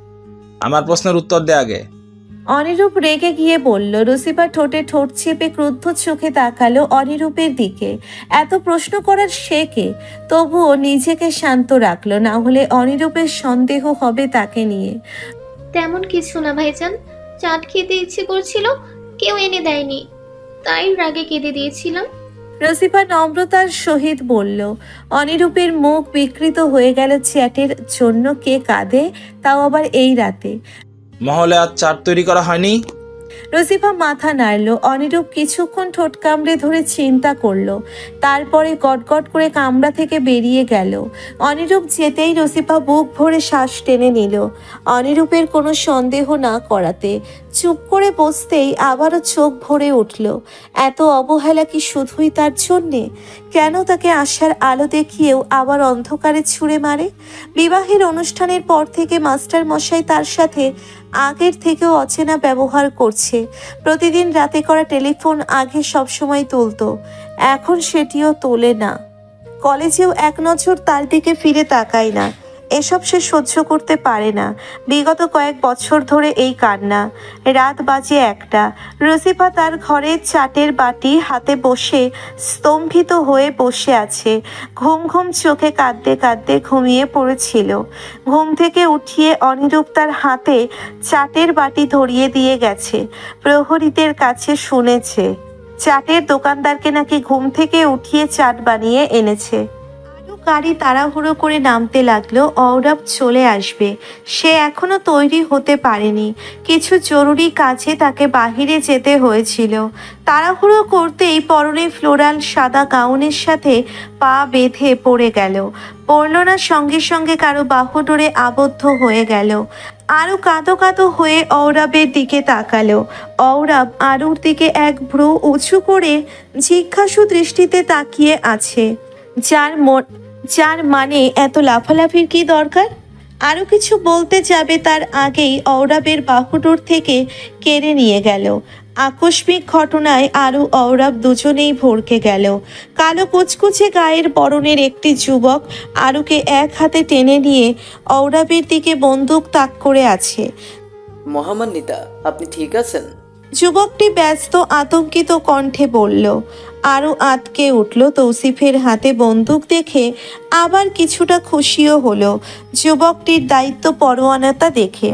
আমার প্রশ্নের উত্তর দে আগে। অনিরূপ রেগে গিয়ে বলল। লুসিফা ঠোঁটে ঠোঁট চেপে ক্রুদ্ধ চোখে তাকালো অনিরূপের দিকে। এত প্রশ্ন করার সে কে? তবুও নিজেকে শান্ত রাখলো, না হলে অনিরূপের সন্দেহ হবে তাকে নিয়ে। তেমন কিছু না ভাইজান, চাট খেতে ইচ্ছে করছিল, কেউ এনে দেয়নি, তাই রাগে কেঁদে দিয়েছিলাম। লুসিফা নম্রতার সহিত বলল। অনিরূপের মুখ বিকৃত হয়ে গেল। চ্যাটের জন্য কে কাঁদে, তাও আবার এই রাতে? মহলে আজ চাট তৈরি করা হয়নি? লুসিফা মাথা নাড়ল। অনিরূপ কিছুক্ষণ ঠোঁট কামড়ে ধরে চিন্তা করলো, তারপরে গটগট করে কামরা থেকে বেরিয়ে গেল। অনিরূপ যেতেই লুসিফা বুক ভরে শ্বাস টেনে নিল, অনিরূপের কোনো সন্দেহ না করাতে। চুপ করে বসতেই আবারও চোখ ভরে উঠল। এত অবহেলা কি শুধুই তার জন্যে? কেন তাকে আশার আলো দেখিয়েও আবার অন্ধকারে ছুঁড়ে মারে? বিবাহের অনুষ্ঠানের পর থেকে মাস্টার মশাই তার সাথে আগের থেকেও অচেনা ব্যবহার করছে। প্রতিদিন রাতে করা টেলিফোন আগে সবসময় তুলতো, এখন সেটিও তোলে না। কলেজেও এক নজর তার দিকে ফিরে তাকায় না। এসব সে সহ্য করতে পারে না। বিগত কয়েক বছর ধরে এই কান্না। রাত বাজে একটা। রসিফা তার ঘরে চাটের বাটি হাতে বসে স্তম্ভিত হয়ে বসে আছে। ঘুম ঘুম চোখে কাঁদতে কাঁদতে ঘুমিয়ে পড়েছিল। ঘুম থেকে উঠিয়ে অনিরূপ তার হাতে চাটের বাটি ধরিয়ে দিয়ে গেছে। প্রহরীদের কাছে শুনেছে চাটের দোকানদারকে নাকি ঘুম থেকে উঠিয়ে চাট বানিয়ে এনেছে। গাড়ি তাড়াহুড়ো করে নামতে লাগলো। অওরাব চলে আসবে, সে এখনো তৈরি হতে পারেনি। কিছু জরুরি কাজে তাকে বাহিরে যেতে হয়েছিল। তাড়াহুড়ো করতেই পরনে ফ্লোরাল সাদা গাউনের সাথে পা বেঁধে পড়ে গেল। পড়ল না, সঙ্গে সঙ্গে কারো বাহু ডোরে আবদ্ধ হয়ে গেল। আরও কাঁদো কাঁদো হয়ে অওরাবের দিকে তাকালো। অওরাব আরুর দিকে এক ভ্রু উঁচু করে জিজ্ঞাসু দৃষ্টিতে তাকিয়ে আছে। যার মন যার মানে এত লাফালাফির কি দরকার? আরও কিছু বলতে যাবে তার আগেই অওরাবের বাহুডোর থেকে কেড়ে নিয়ে গেল। আকস্মিক ঘটনায় আরু অওরাব দুজনেই ভড়কে গেল। কালো কুচকুচে গায়ের বরণের একটি যুবক আরুকে এক হাতে টেনে নিয়ে অওরাবের দিকে বন্দুক তাক করে আছে। মহামান্বিতা, আপনি ঠিক আছেন? যুবকটি ব্যস্ত আতঙ্কিত কণ্ঠে বলল। আরও আতকে উঠল তৌসিফের হাতে বন্দুক দেখে, আবার কিছুটা খুশিও হলো যুবকটির দায়িত্ব পরোয়ানাতা দেখে।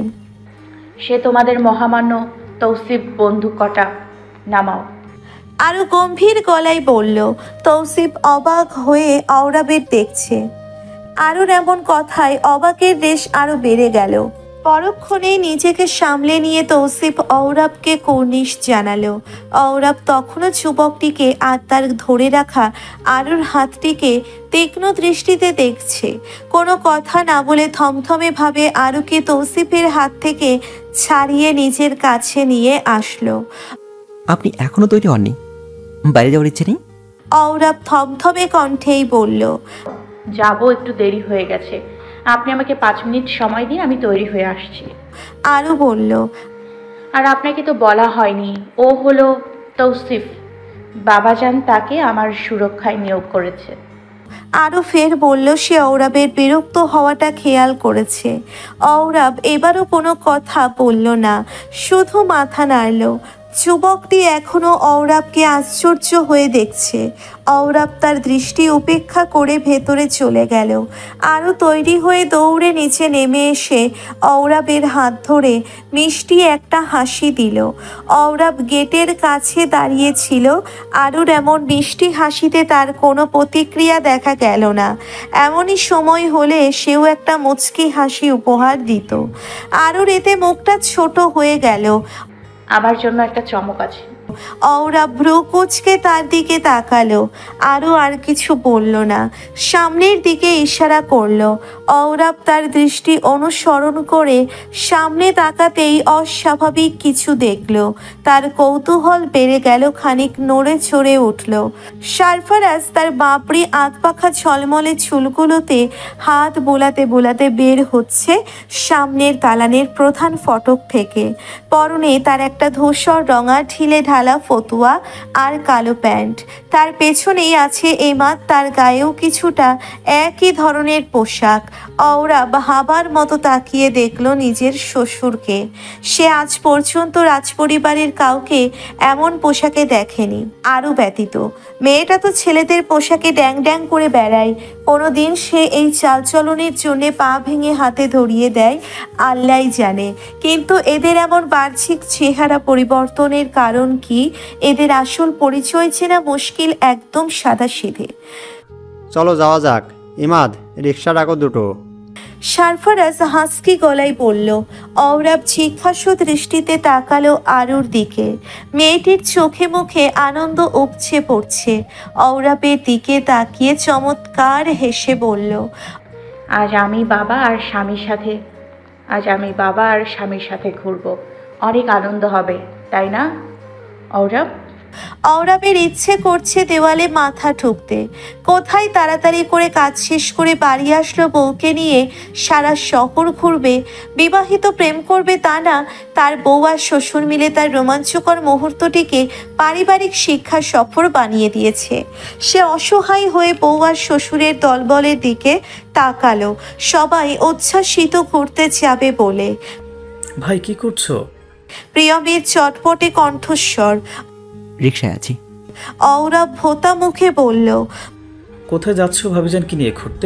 সে তোমাদের মহামান্য তৌসিফ, বন্দুক কটা নামাও। আরও গম্ভীর গলায় বলল। তৌসিফ অবাক হয়ে অওরাবের দেখছে। আরুর এমন কথায় অবাকের রেশ আরও বেড়ে গেল। পরক্ষণেই নিজেকে সামলে নিয়ে তৌসিফ অওরাবকে কর্নিশ জানালো। অওরাব তখনও যুবকটিকে আর তার ধরে রাখা আরুর হাতটিকে তীক্ষ্ণ দৃষ্টিতে দেখছে। কোনো কথা না বলে থমথমে ভাবে আরুকে তৌসিফের হাত থেকে ছাড়িয়ে নিজের কাছে নিয়ে আসলো। আপনি এখনো তৈরি হননি? বাইরে যাওয়ার ইচ্ছে নেই? অওরাব থমথমে কণ্ঠেই বলল। যাবো, একটু দেরি হয়ে গেছে। আপনি আমাকে পাঁচ মিনিট সময় দিন, আমি তৈরি হয়ে আসছি। আরও বলল। আর আপনাকে তো বলা হয়নি, ও হলো তৌসিফ। বাবাজান তাকে আমার সুরক্ষায় নিয়োগ করেছে। আরও ফের বলল সে অওরাবের বিরক্ত হওয়াটা খেয়াল করেছে। অওরাব এবারও কোনো কথা বলল না, শুধু মাথা নাড়ল। যুবকটি এখনো অওরাবকে আশ্চর্য হয়ে দেখছে। অওরাব তার দৃষ্টি উপেক্ষা করে ভেতরে চলে গেল। আরও তৈরি হয়ে দৌড়ে নিচে নেমে এসে অওরাবের হাত ধরে মিষ্টি একটা হাসি দিল। অওরাব গেটের কাছে দাঁড়িয়েছিল। আরুর এমন মিষ্টি হাসিতে তার কোনো প্রতিক্রিয়া দেখা গেল না। এমনই সময় হলে সেও একটা মুচকি হাসি উপহার দিত। আরুর এতে মুখটা ছোট হয়ে গেল। আমার জন্য একটা চমক আছে। অওরাব ভ্রু কুচকে তার দিকে তাকালো। আরও আর কিছু বলল না, সামনের দিকে ইশারা করলো। অওরাব তার দৃষ্টি অনুসরণ করে সামনে তাকাতেই অস্বাভাবিক কিছু দেখল। তার কৌতূহল বেড়ে গেল, খানিক নড়ে চড়ে উঠল। সারফারাজ তার বাপড়ি আধপাখা ঝলমলে চুলগুলোতে হাত বোলাতে বোলাতে বের হচ্ছে সামনের দালানের প্রধান ফটক থেকে। পরনে তার একটা ধূসর রঙা ঢিলে ঢালা ফতুয়া আর কালো প্যান্ট। তার পেছনেই আছে এমাদ, তার গায়েও কিছুটা একই ধরনের পোশাক। অওরাব হাবার মতো তাকিয়ে দেখল নিজের শ্বশুরকে। সে আজ পর্যন্ত রাজপরিবারের কাউকে এমন পোশাকে দেখেনি, আরও ব্যতীত। মেয়েটা তো ছেলেদের পোশাকে ড্যাং ড্যাং করে বেড়ায়। কোনো দিন সে এই চালচলনের জন্যে পা ভেঙে হাতে ধরিয়ে দেয়, আল্লাহই জানে। কিন্তু এদের এমন বাহ্যিক চেহারা পরিবর্তনের কারণ কি? এদের আসল পরিচয় চেনা মুশকিল, একদম সাদাসিধে। চলো যাওয়া যাক। ইমাদ, রিক্সা ডাকো দুটো। সারফারাজ হাসকি গলায় বলল। অওরাব জিজ্ঞাসু দৃষ্টিতে তাকালো আরুর দিকে। মেয়েটির চোখে মুখে আনন্দ উপচে পড়ছে। অওরাবের দিকে তাকিয়ে চমৎকার হেসে বলল, আজ আমি বাবা আর স্বামীর সাথে আজ আমি বাবা আর স্বামীর সাথে ঘুরবো। অনেক আনন্দ হবে, তাই না অওরাব? অওরাবের ইচ্ছে করছে দেওয়ালে মাথা ঠুকতে। কোথায় তাড়াতাড়ি করে কাজ শেষ করে বাড়ি আসলো বউকে নিয়ে সারা শহর ঘুরবে, বিবাহিত প্রেম করবে তা না, তার বউ আর শ্বশুর মিলে তার রোমাঞ্চকর মুহূর্তটিকে পারিবারিক শিক্ষা সফর বানিয়ে দিয়েছে। সে অসহায় হয়ে বউ আর শ্বশুরের দলবলের দিকে তাকালো, সবাই উচ্ছ্বাসিত ঘুরতে যাবে বলে। ভাই কি করছো? প্রিয়মের চটপটে কণ্ঠস্বর। রিকশায় আছি। অওরাব ভোতা মুখে বলল, কোথায় যাচ্ছো ভাবিজান কি নিয়ে ঘুরতে?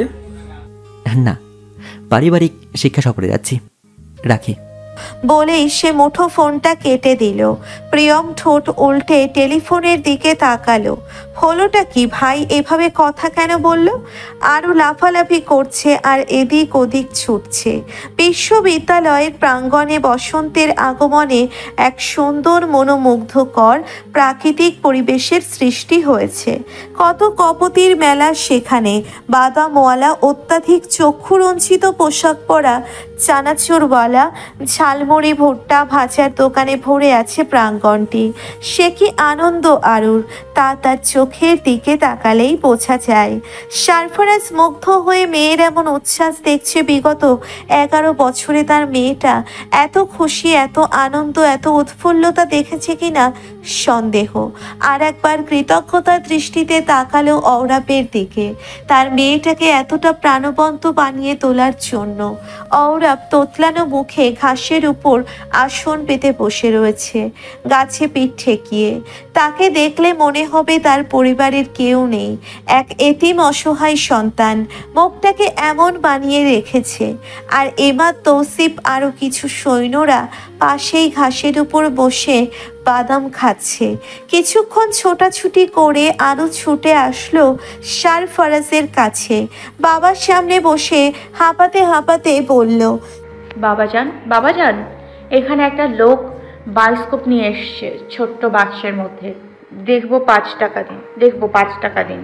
না, পারিবারিক শিক্ষা সফরে যাচ্ছি, রাখি। বলেই সে মুঠো ফোনটা কেটে দিল। প্রিয়ম ঠোঁট উল্টে টেলিফোনের দিকে তাকালো। হলোটা কি ভাই, এভাবে কথা কেন বলল? আরও লাফালাফি করছে আর এদিক ওদিক ছুটছে। বিশ্ববিদ্যালয়ের প্রাঙ্গণে বসন্তের আগমনে এক সুন্দর মনোমুগ্ধকর প্রাকৃতিক পরিবেশের সৃষ্টি হয়েছে। কত কপতির মেলা সেখানে, বাদামওয়ালা, অত্যাধিক চক্ষুরঞ্চিত পোশাক পরা চানাচুরওয়ালা, ঝালমুড়ি, ভুট্টা ভাজার দোকানে ভরে আছে প্রাঙ্গণটি। সে কি আনন্দ আরুর, তা তার চোখের দিকে তাকালেই বোঝা যায়। সারফরাজ মুগ্ধ হয়ে মেয়ের এমন উচ্ছ্বাস দেখছে। বিগত এগারো বছরে তার মেয়েটা এত খুশি, এত আনন্দ, এত উৎফুল্লতা দেখেছে কিনা সন্দেহ। আর একবার কৃতজ্ঞতার দৃষ্টিতে তাকালো অওরাবের দিকে, তার মেয়েটাকে এতটা প্রাণবন্ত বানিয়ে তোলার জন্য। অওরাব তোতলানো মুখে ঘাসের উপর আসন পেতে বসে রয়েছে, গাছে পিঠ ঠেকিয়ে। তাকে দেখলে মনে হবে তার পরিবারের কেউ নেই, এক এতিম অসহায় সন্তান। মুখটাকে এমন বানিয়ে রেখেছে। আর এবার তৌসিফ আরও কিছু সৈন্যরা পাশেই ঘাসের উপর বসে বাদাম খাচ্ছে। কিছুক্ষণ ছোটাছুটি করে আরও ছুটে আসলো সারফরাজের কাছে। বাবার সামনে বসে হাঁপাতে হাঁপাতে বলল, বাবাজান, বাবাজান, এখানে একটা লোক বায়োস্কোপ নিয়ে এসছে ছোট্ট বাক্সের মধ্যে। দেখবো পাঁচ টাকা দিন, দেখবো পাঁচ টাকা দিন।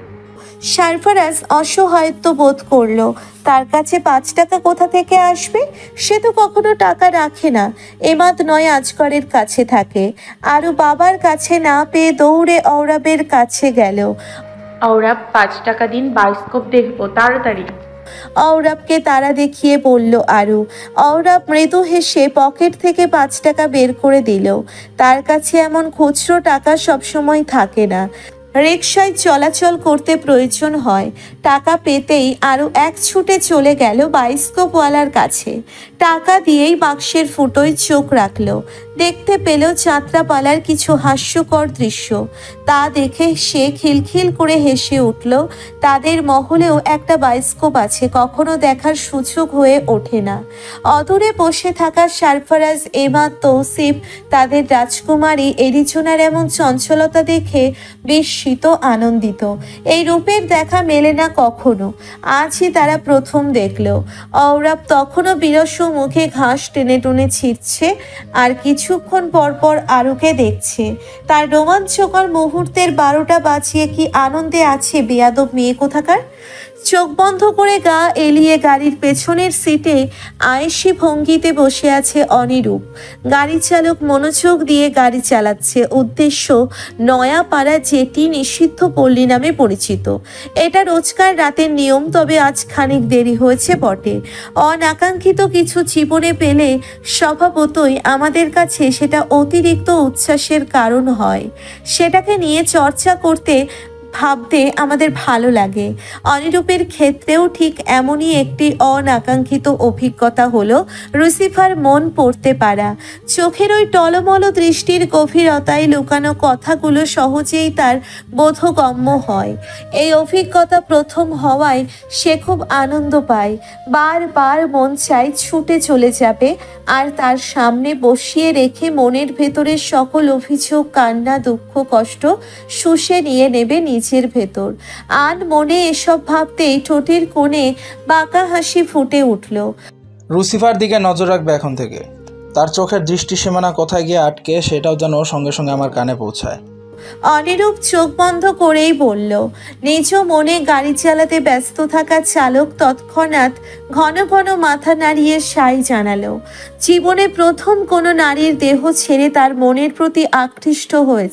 সারফরাজ অসহায়ত্ব বোধ করলো। তার কাছে পাঁচ টাকা কোথা থেকে আসবে? সে তো কখনো টাকা রাখে না। এমাদ নয় আজগরের কাছে থাকে। আরও বাবার কাছে না পেয়ে দৌড়ে অওরাবের কাছে গেল। অওরাব, পাঁচ টাকা দিন, বায়োস্কোপ দেখবো তাড়াতাড়ি। অওরাবকে তারা দেখিয়ে বলল আরু। অওরাব মৃদু হেসে পকেট থেকে পাঁচ টাকা বের করে দিল। তার কাছে এমন খুচরো টাকা সবসময় থাকে না। রিকশায় চলাচল করতে প্রয়োজন হয়। টাকা পেতেই আরও এক ছুটে চলে গেল বায়োস্কোপওয়ালার কাছে। টাকা দিয়েই বাক্সের ফুটোয় চোখ রাখলো। দেখতে পেল যাত্রাপালার কিছু হাস্যকর দৃশ্য। তা দেখে সে খিলখিল করে হেসে উঠল। তাদের মহলেও একটা বায়োস্কোপ আছে, কখনো দেখার সুযোগ হয়ে ওঠে না। অদূরে বসে থাকা সারফরাজ, এমাদ, তৌসিফ, তাদের রাজকুমারী এরিজোনার এমন চঞ্চলতা দেখে বিস্মিত, আনন্দিত। এই রূপের দেখা মেলে না কখনো, আজই তারা প্রথম দেখল। অওরাব তখনও বিরস মুখে ঘাস টেনে টুনে ছিটছে আর কিছুক্ষণ পরপর আরুকে দেখছে। তার রোমাঞ্চকর মুহূর্তের বারোটা বাজিয়ে কি আনন্দে আছে বেয়াদব মেয়ে কোথাকার। চোখ বন্ধ করে গা এলিয়ে গাড়ির পেছনের সিটে আয়েশি ভঙ্গিতে বসে আছে অনিরূপ। গাড়ি চালক মনোযোগ দিয়ে গাড়ি চালাচ্ছে। উদ্দেশ্য নয়াপাড়া জেটি, নিষিদ্ধ পল্লী নামে পরিচিত। এটা রোজকার রাতের নিয়ম, তবে আজ খানিক দেরি হয়েছে বটে। অনাকাঙ্ক্ষিত কিছু জীবনে পেলে স্বভাবতই আমাদের কাছে সেটা অতিরিক্ত উচ্ছ্বাসের কারণ হয়। সেটাকে নিয়ে চর্চা করতে, ভাবতে আমাদের ভালো লাগে। অনিরূপের ক্ষেত্রেও ঠিক এমনই একটি অনাকাঙ্ক্ষিত অভিজ্ঞতা হলো লুসিফার মন পড়তে পারা। চোখের ওই টলমল দৃষ্টির গভীরতায় লুকানো কথাগুলো সহজেই তার বোধগম্য হয়। এই অভিজ্ঞতা প্রথম হওয়ায় সে খুব আনন্দ পায়। বারবার মন চায় ছুটে চলে যাবে আর তার সামনে বসিয়ে রেখে মনের ভেতরের সকল অভিযোগ, কান্না, দুঃখ, কষ্ট শুষে নিয়ে নেবে নিজের ভেতর। আন মনে এসব ভাবতেই ঠোঁটের কোণে বাঁকা হাসি ফুটে উঠল। লুসিফার দিকে নজর রাখবে এখন থেকে। তার চোখের দৃষ্টি সীমানা কোথায় গিয়ে আটকে সেটাও যেন সঙ্গে সঙ্গে আমার কানে পৌঁছায়। অনিরূপ চোখ বন্ধ করেই বলল। নিজ মনে গাড়ি চালাতে ব্যস্ত থাকা চালক তৎক্ষণাৎ ঘন ঘন মাথা নাড়িয়ে সাই জানালো। জীবনে প্রথম কোনো নারীর দেহ ছেড়ে তার মনের প্রতি আকৃষ্ট হয়েছে।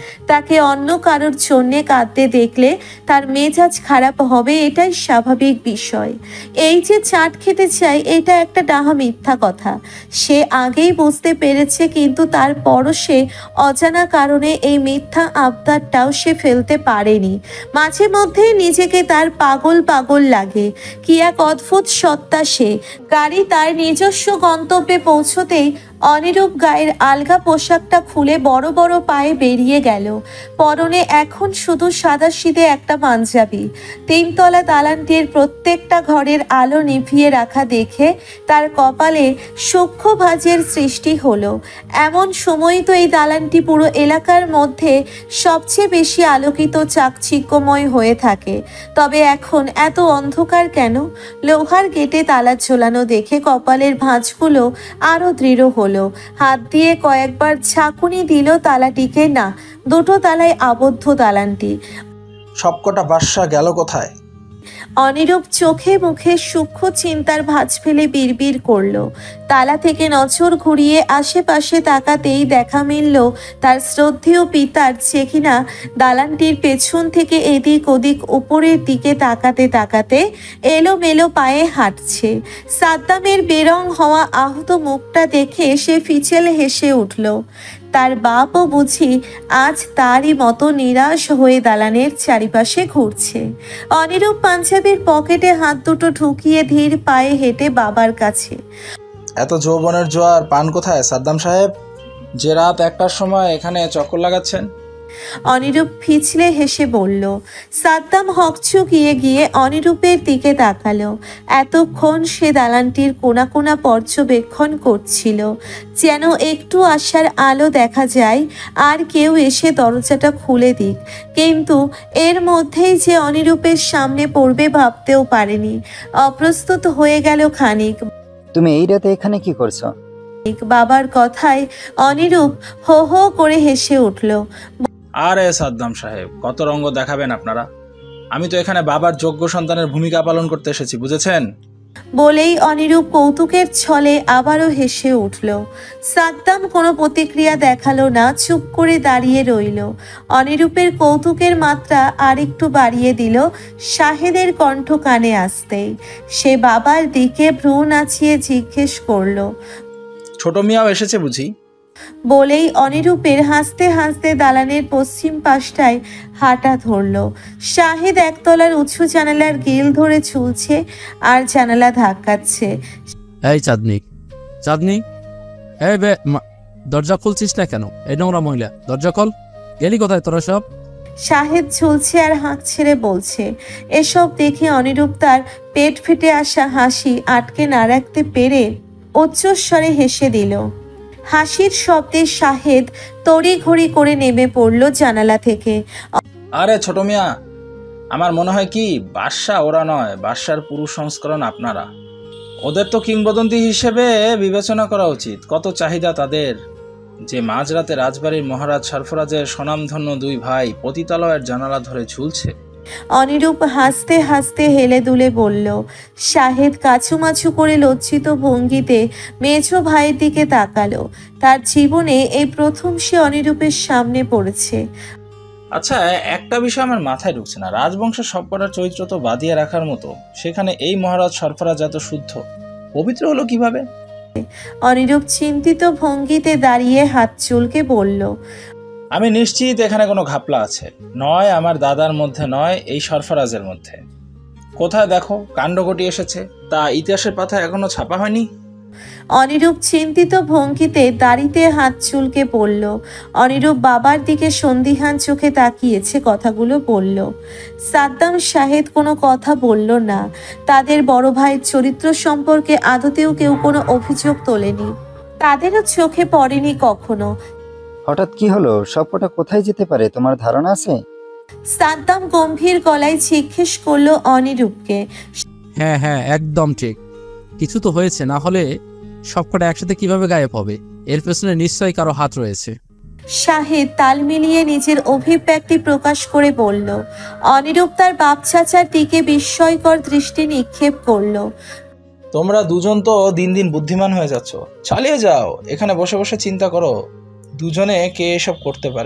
তাকে অন্য কারোর জন্যে কাঁদতে দেখলে তার মেজাজ খারাপ হবে, এটাই স্বাভাবিক বিষয়। এই যে চাট খেতে চায় এটা একটা ডাহা মিথ্যা কথা, সে আগেই বুঝতে পেরেছে, কিন্তু তারপরও সে অজানা কারণে এই মিথ্যা আবদারটাও সে ফেলতে পারেনি। মাঝে মধ্যে নিজেকে তার পাগল পাগল লাগে, কি এক অদ্ভুত সত্তা সে। গাড়ি তার নিজস্ব গন্তব্যে পৌঁছতেই অনিরূপ গায়ের আলগা পোশাকটা খুলে বড় বড় পায়ে বেরিয়ে গেল। পরনে এখন শুধু সাদাসিধে একটা পাঞ্জাবি। তিনতলা দালানটির প্রত্যেকটা ঘরের আলো নিভিয়ে রাখা দেখে তার কপালে সূক্ষ্ম ভাঁজের সৃষ্টি হলো। এমন সময় তো এই দালানটি পুরো এলাকার মধ্যে সবচেয়ে বেশি আলোকিত চাকচিক্যময় হয়ে থাকে, তবে এখন এত অন্ধকার কেন? লোহার গেটে তালা ঝোলানো দেখে কপালের ভাঁজগুলো আরো দৃঢ় হলো। হাত দিয়ে কয়েকবার ঝাঁকুনি দিল তালাটিকে, না, দুটো তালায় আবদ্ধ দালানটি। সবকটা বাদশা গেল কোথায়? অনিরূপ চোখে মুখে সূক্ষ্ম চিন্তার ভাঁজ ফেলে বিড়বিড় করলো। তালা থেকে নজর ঘুরিয়ে আশেপাশে তাকাতেই দেখা মিলল তার শ্রদ্ধেয় পিতার, যে কিনা দালানটির পেছন থেকে এদিক ওদিক উপরের দিকে তাকাতে তাকাতে এলোমেলো পায়ে হাঁটছে। সাদ্দামের বেরং হওয়া আহত মুখটা দেখে সে ফিচেল হেসে উঠল। তার বাপও বুঝি আজ তারই মতো নিরাশ হয়ে দালানের চারিপাশে ঘুরছে। অনিরূপ পাঞ্জাবির পকেটে হাত দুটো ঢুকিয়ে ধীর পায়ে হেঁটে বাবার কাছে। এত যৌবনের জোয়ার পান কোথায় সাদ্দাম সাহেব, যে রাত একটার সময় এখানে চক্কর লাগাচ্ছেন? অনিরূপ ফিচলে হেসে বলল। সাদ্দাম হকচকিয়ে গিয়ে অনিরূপের দিকে তাকালো। এতক্ষণ সে দালানটির কোনা কোনা পর্যবেক্ষণ করছিল, যেন একটু আশার আলো দেখা যায় আর কেউ এসে দরজাটা খুলে দিক, কিন্তু এর মধ্যেই যে অনিরূপের সামনে পড়বে ভাবতেও পারেনি। অপ্রস্তুত হয়ে গেল খানিক। তুমি এই রাতে এখানে কি করছো? বাবার কথায় অনিরূপ হো হো করে হেসে উঠল। আরে সাদ্দাম সাহেব, কত রঙ্গ দেখাবেন আপনারা? আমি তো এখানে বাবার যোগ্য সন্তানের ভূমিকা পালন করতে এসেছি, বুঝেছেন? বলেই অনিরূপ কৌতুকের ছলে আবারও হেসে উঠল। সাদ্দাম কোনো প্রতিক্রিয়া দেখালো না, চুপ করে দাঁড়িয়ে রইল। অনিরূপের কৌতুকের মাত্রা আরেকটু বাড়িয়ে দিল শাহেদের কণ্ঠ কানে আসতেই। সে বাবার দিকে ভ্রু নাচিয়ে জিজ্ঞেস করল, ছোট মিয়াও এসেছে বুঝি? বলেই অনিরূপের হাসতে হাসতে দালানের পশ্চিম পাশটায় হাঁটা ধরল। শাহেদ একতলার উঁচু জানালার গিল ধরে ঝুলছে আর জানালা ধাক্কাচ্ছে। এই চাঁদনি, চাঁদনি, এই বে, দরজা খুলছিস না কেন? এই নোংরা মহিলা, দরজা খোল। গেলি কোথায় তোরা সব? শাহেদ ঝুলছে আর হাঁক ছেড়ে বলছে। এসব দেখে অনিরূপ তার পেট ফেটে আসা হাসি আটকে না রাখতে পেরে উচ্চস্বরে হেসে দিল। হাসির শব্দে শাহেদ তড়িঘড়ি করে নেমে পড়ল জানালা থেকে। আরে ছোট মিয়া, আমার মনে হয় কি বাদশা ওরা নয়, বাদশার পুরুষ সংস্করণ আপনারা। ওদের তো কিংবদন্তি হিসেবে বিবেচনা করা উচিত। কত চাহিদা তাদের, যে মাঝরাতে রাজবাড়ির মহারাজ সরফরাজের স্বনামধন্য দুই ভাই পতিতালয়ের জানালা ধরে ঝুলছে। অনিরূপ হাসতে হাসতে হেলে দুলে বলল। শাহেদ কাছুমাছু করে লজ্জিত ভঙ্গিতে মেজো ভাইয়ের দিকে তাকালো। তার জীবনে এই প্রথম সে অনিরূপের সামনে পড়েছে। আচ্ছা, একটা বিষয় আমার মাথায় ঢুকছে না। রাজবংশের সবকটার চরিত্র তো বাঁধিয়ে রাখার মতো, সেখানে এই মহারাজ সরফরাজ এত শুদ্ধ পবিত্র হলো কিভাবে? অনিরূপ চিন্তিত ভঙ্গিতে দাঁড়িয়ে হাত চুলকে বলল, আমি নিশ্চিত এখানে কোনো ঘাপলা আছে, নয় আমার দাদার মধ্যে, নয় এই সরফরাজের মধ্যে। কোথায় দেখো কাণ্ড ঘটি এসেছে, তা ইতিহাসের পাতায় এখনো ছাপা হয়নি। অনিরূপ চিন্তিত ভঙ্গিতে দাড়িতে হাত চুলকে পড়ল। অনিরূপ বাবার দিকে সন্দিহান চোখে তাকিয়েছে, কথাগুলো বলল। সাদ্দাম শাহেদ কোনো কথা বলল না। তাদের বড় ভাইয়ের চরিত্র সম্পর্কে আদতেও কেউ কোনো অভিযোগ তোলেনি, তাদেরও চোখে পড়েনি কখনো। হঠাৎ কি হলো? সবকটা কোথায় যেতে পারে তোমার ধারণা আছে? সাদ্দাম গম্ভীর গলায় জিজ্ঞেস করলো অনিরূপকে। হ্যাঁ হ্যাঁ, একদম ঠিক। কিছু তো হয়েছে, না হলে সবকটা একসাথে কিভাবে গায়েব হবে? এর পেছনে নিশ্চয়ই কারো হাত রয়েছে। শাহেদ তাল মিলিয়ে নিজের অভিব্যক্তি প্রকাশ করে বলল। অনিরূপ তার বাপ চাচার দিকে বিস্ময়কর দৃষ্টি নিক্ষেপ করল। তোমরা দুজন তো দিন দিন বুদ্ধিমান হয়ে যাচ্ছ, চালিয়ে যাও। এখানে বসে বসে চিন্তা করো দুজনে কে এসব করতে পারে।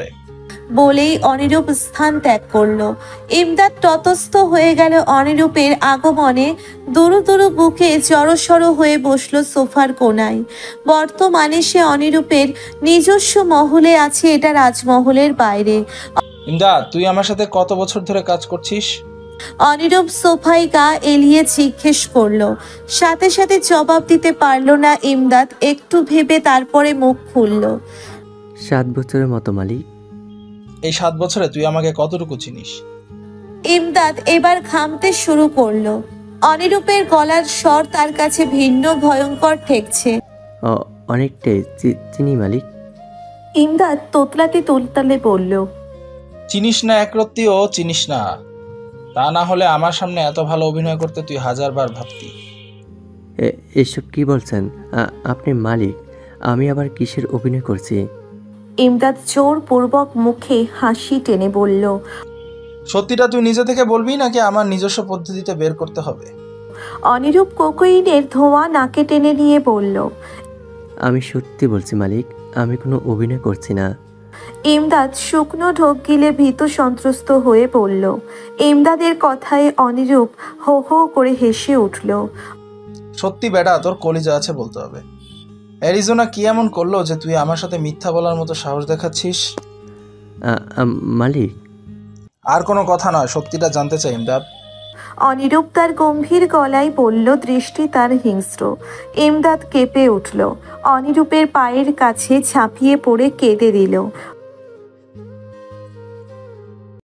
বলেই অনিরূপ স্থান ত্যাগ করলো। ইমদাদ ততস্থ হয়ে গেল অনিরূপের আগমনে। দুরু দুরু বুকে জড়সড় হয়ে বসলো সোফার কোনায়। বর্তমানে সে অনিরূপের নিজস্ব মহলে আছে, এটা রাজমহলের বাইরে। ইমদাদ, তুই আমার সাথে কত বছর ধরে কাজ করছিস? অনিরূপ সোফায় গা এলিয়ে জিজ্ঞেস করলো। সাথে সাথে জবাব দিতে পারলো না ইমদাদ, একটু ভেবে তারপরে মুখ খুলল। সাত বছরের মতো মালিক। এই সাত বছরে তুই আমাকে কতটুকু চিনিস? ইমদাদ এবার ঘামতে শুরু করলো। অনিরূপের গলার স্বর তার কাছে ভিন্ন ভয়ঙ্কর ঠেকছে। ও অনেকটাই চি- চিনি মালিক। ইমদাদ তোতলাতে তোলতালে বলল, চিনিস না একরত্তিও চিনিস না। তা না হলে আমার সামনে এত ভালো অভিনয় করতে তুই হাজারবার ভাবতি। এ- এসব কি বলছেন? আ- আপনি মালিক, আমি আবার কিসের অভিনয় করছি? ইমদাদ জোরপূর্বক মুখে হাসি টেনে বলল, সত্যিটা তুই নিজে থেকে বলবি নাকি আমার নিজস্ব পদ্ধতিতে বের করতে হবে? অনিরূপ কোকোইনের ধোঁয়া নাকে টেনে নিয়ে বলল। আমি সত্যি বলছি মালিক, আমি কোনো অভিনয় করছি না। ইমদাদ শুকনো ঢোক গিলে ভীত সন্ত্রস্ত হয়ে পড়ল। ইমদাদের কথায় অনিরূপ হো হো করে হেসে উঠল। সত্যি বেটা, তোর কলিজা আছে বলতে হবে। অ্যারিজোনা কি এমন করলো যে তুই আমার সাথে মিথ্যা বলার মতো সাহস দেখাচ্ছিস? আ- আম- মালিক, আর কোনো কথা নয়, সত্যিটা জানতে চাই ইমদাদ। অনিরূপ তার গম্ভীর গলায় বলল, দৃষ্টি তার হিংস্র। ইমদাদ কেঁপে উঠল। অনিরূপের পায়ের কাছে ঝাঁপিয়ে পড়ে কেঁদে দিল।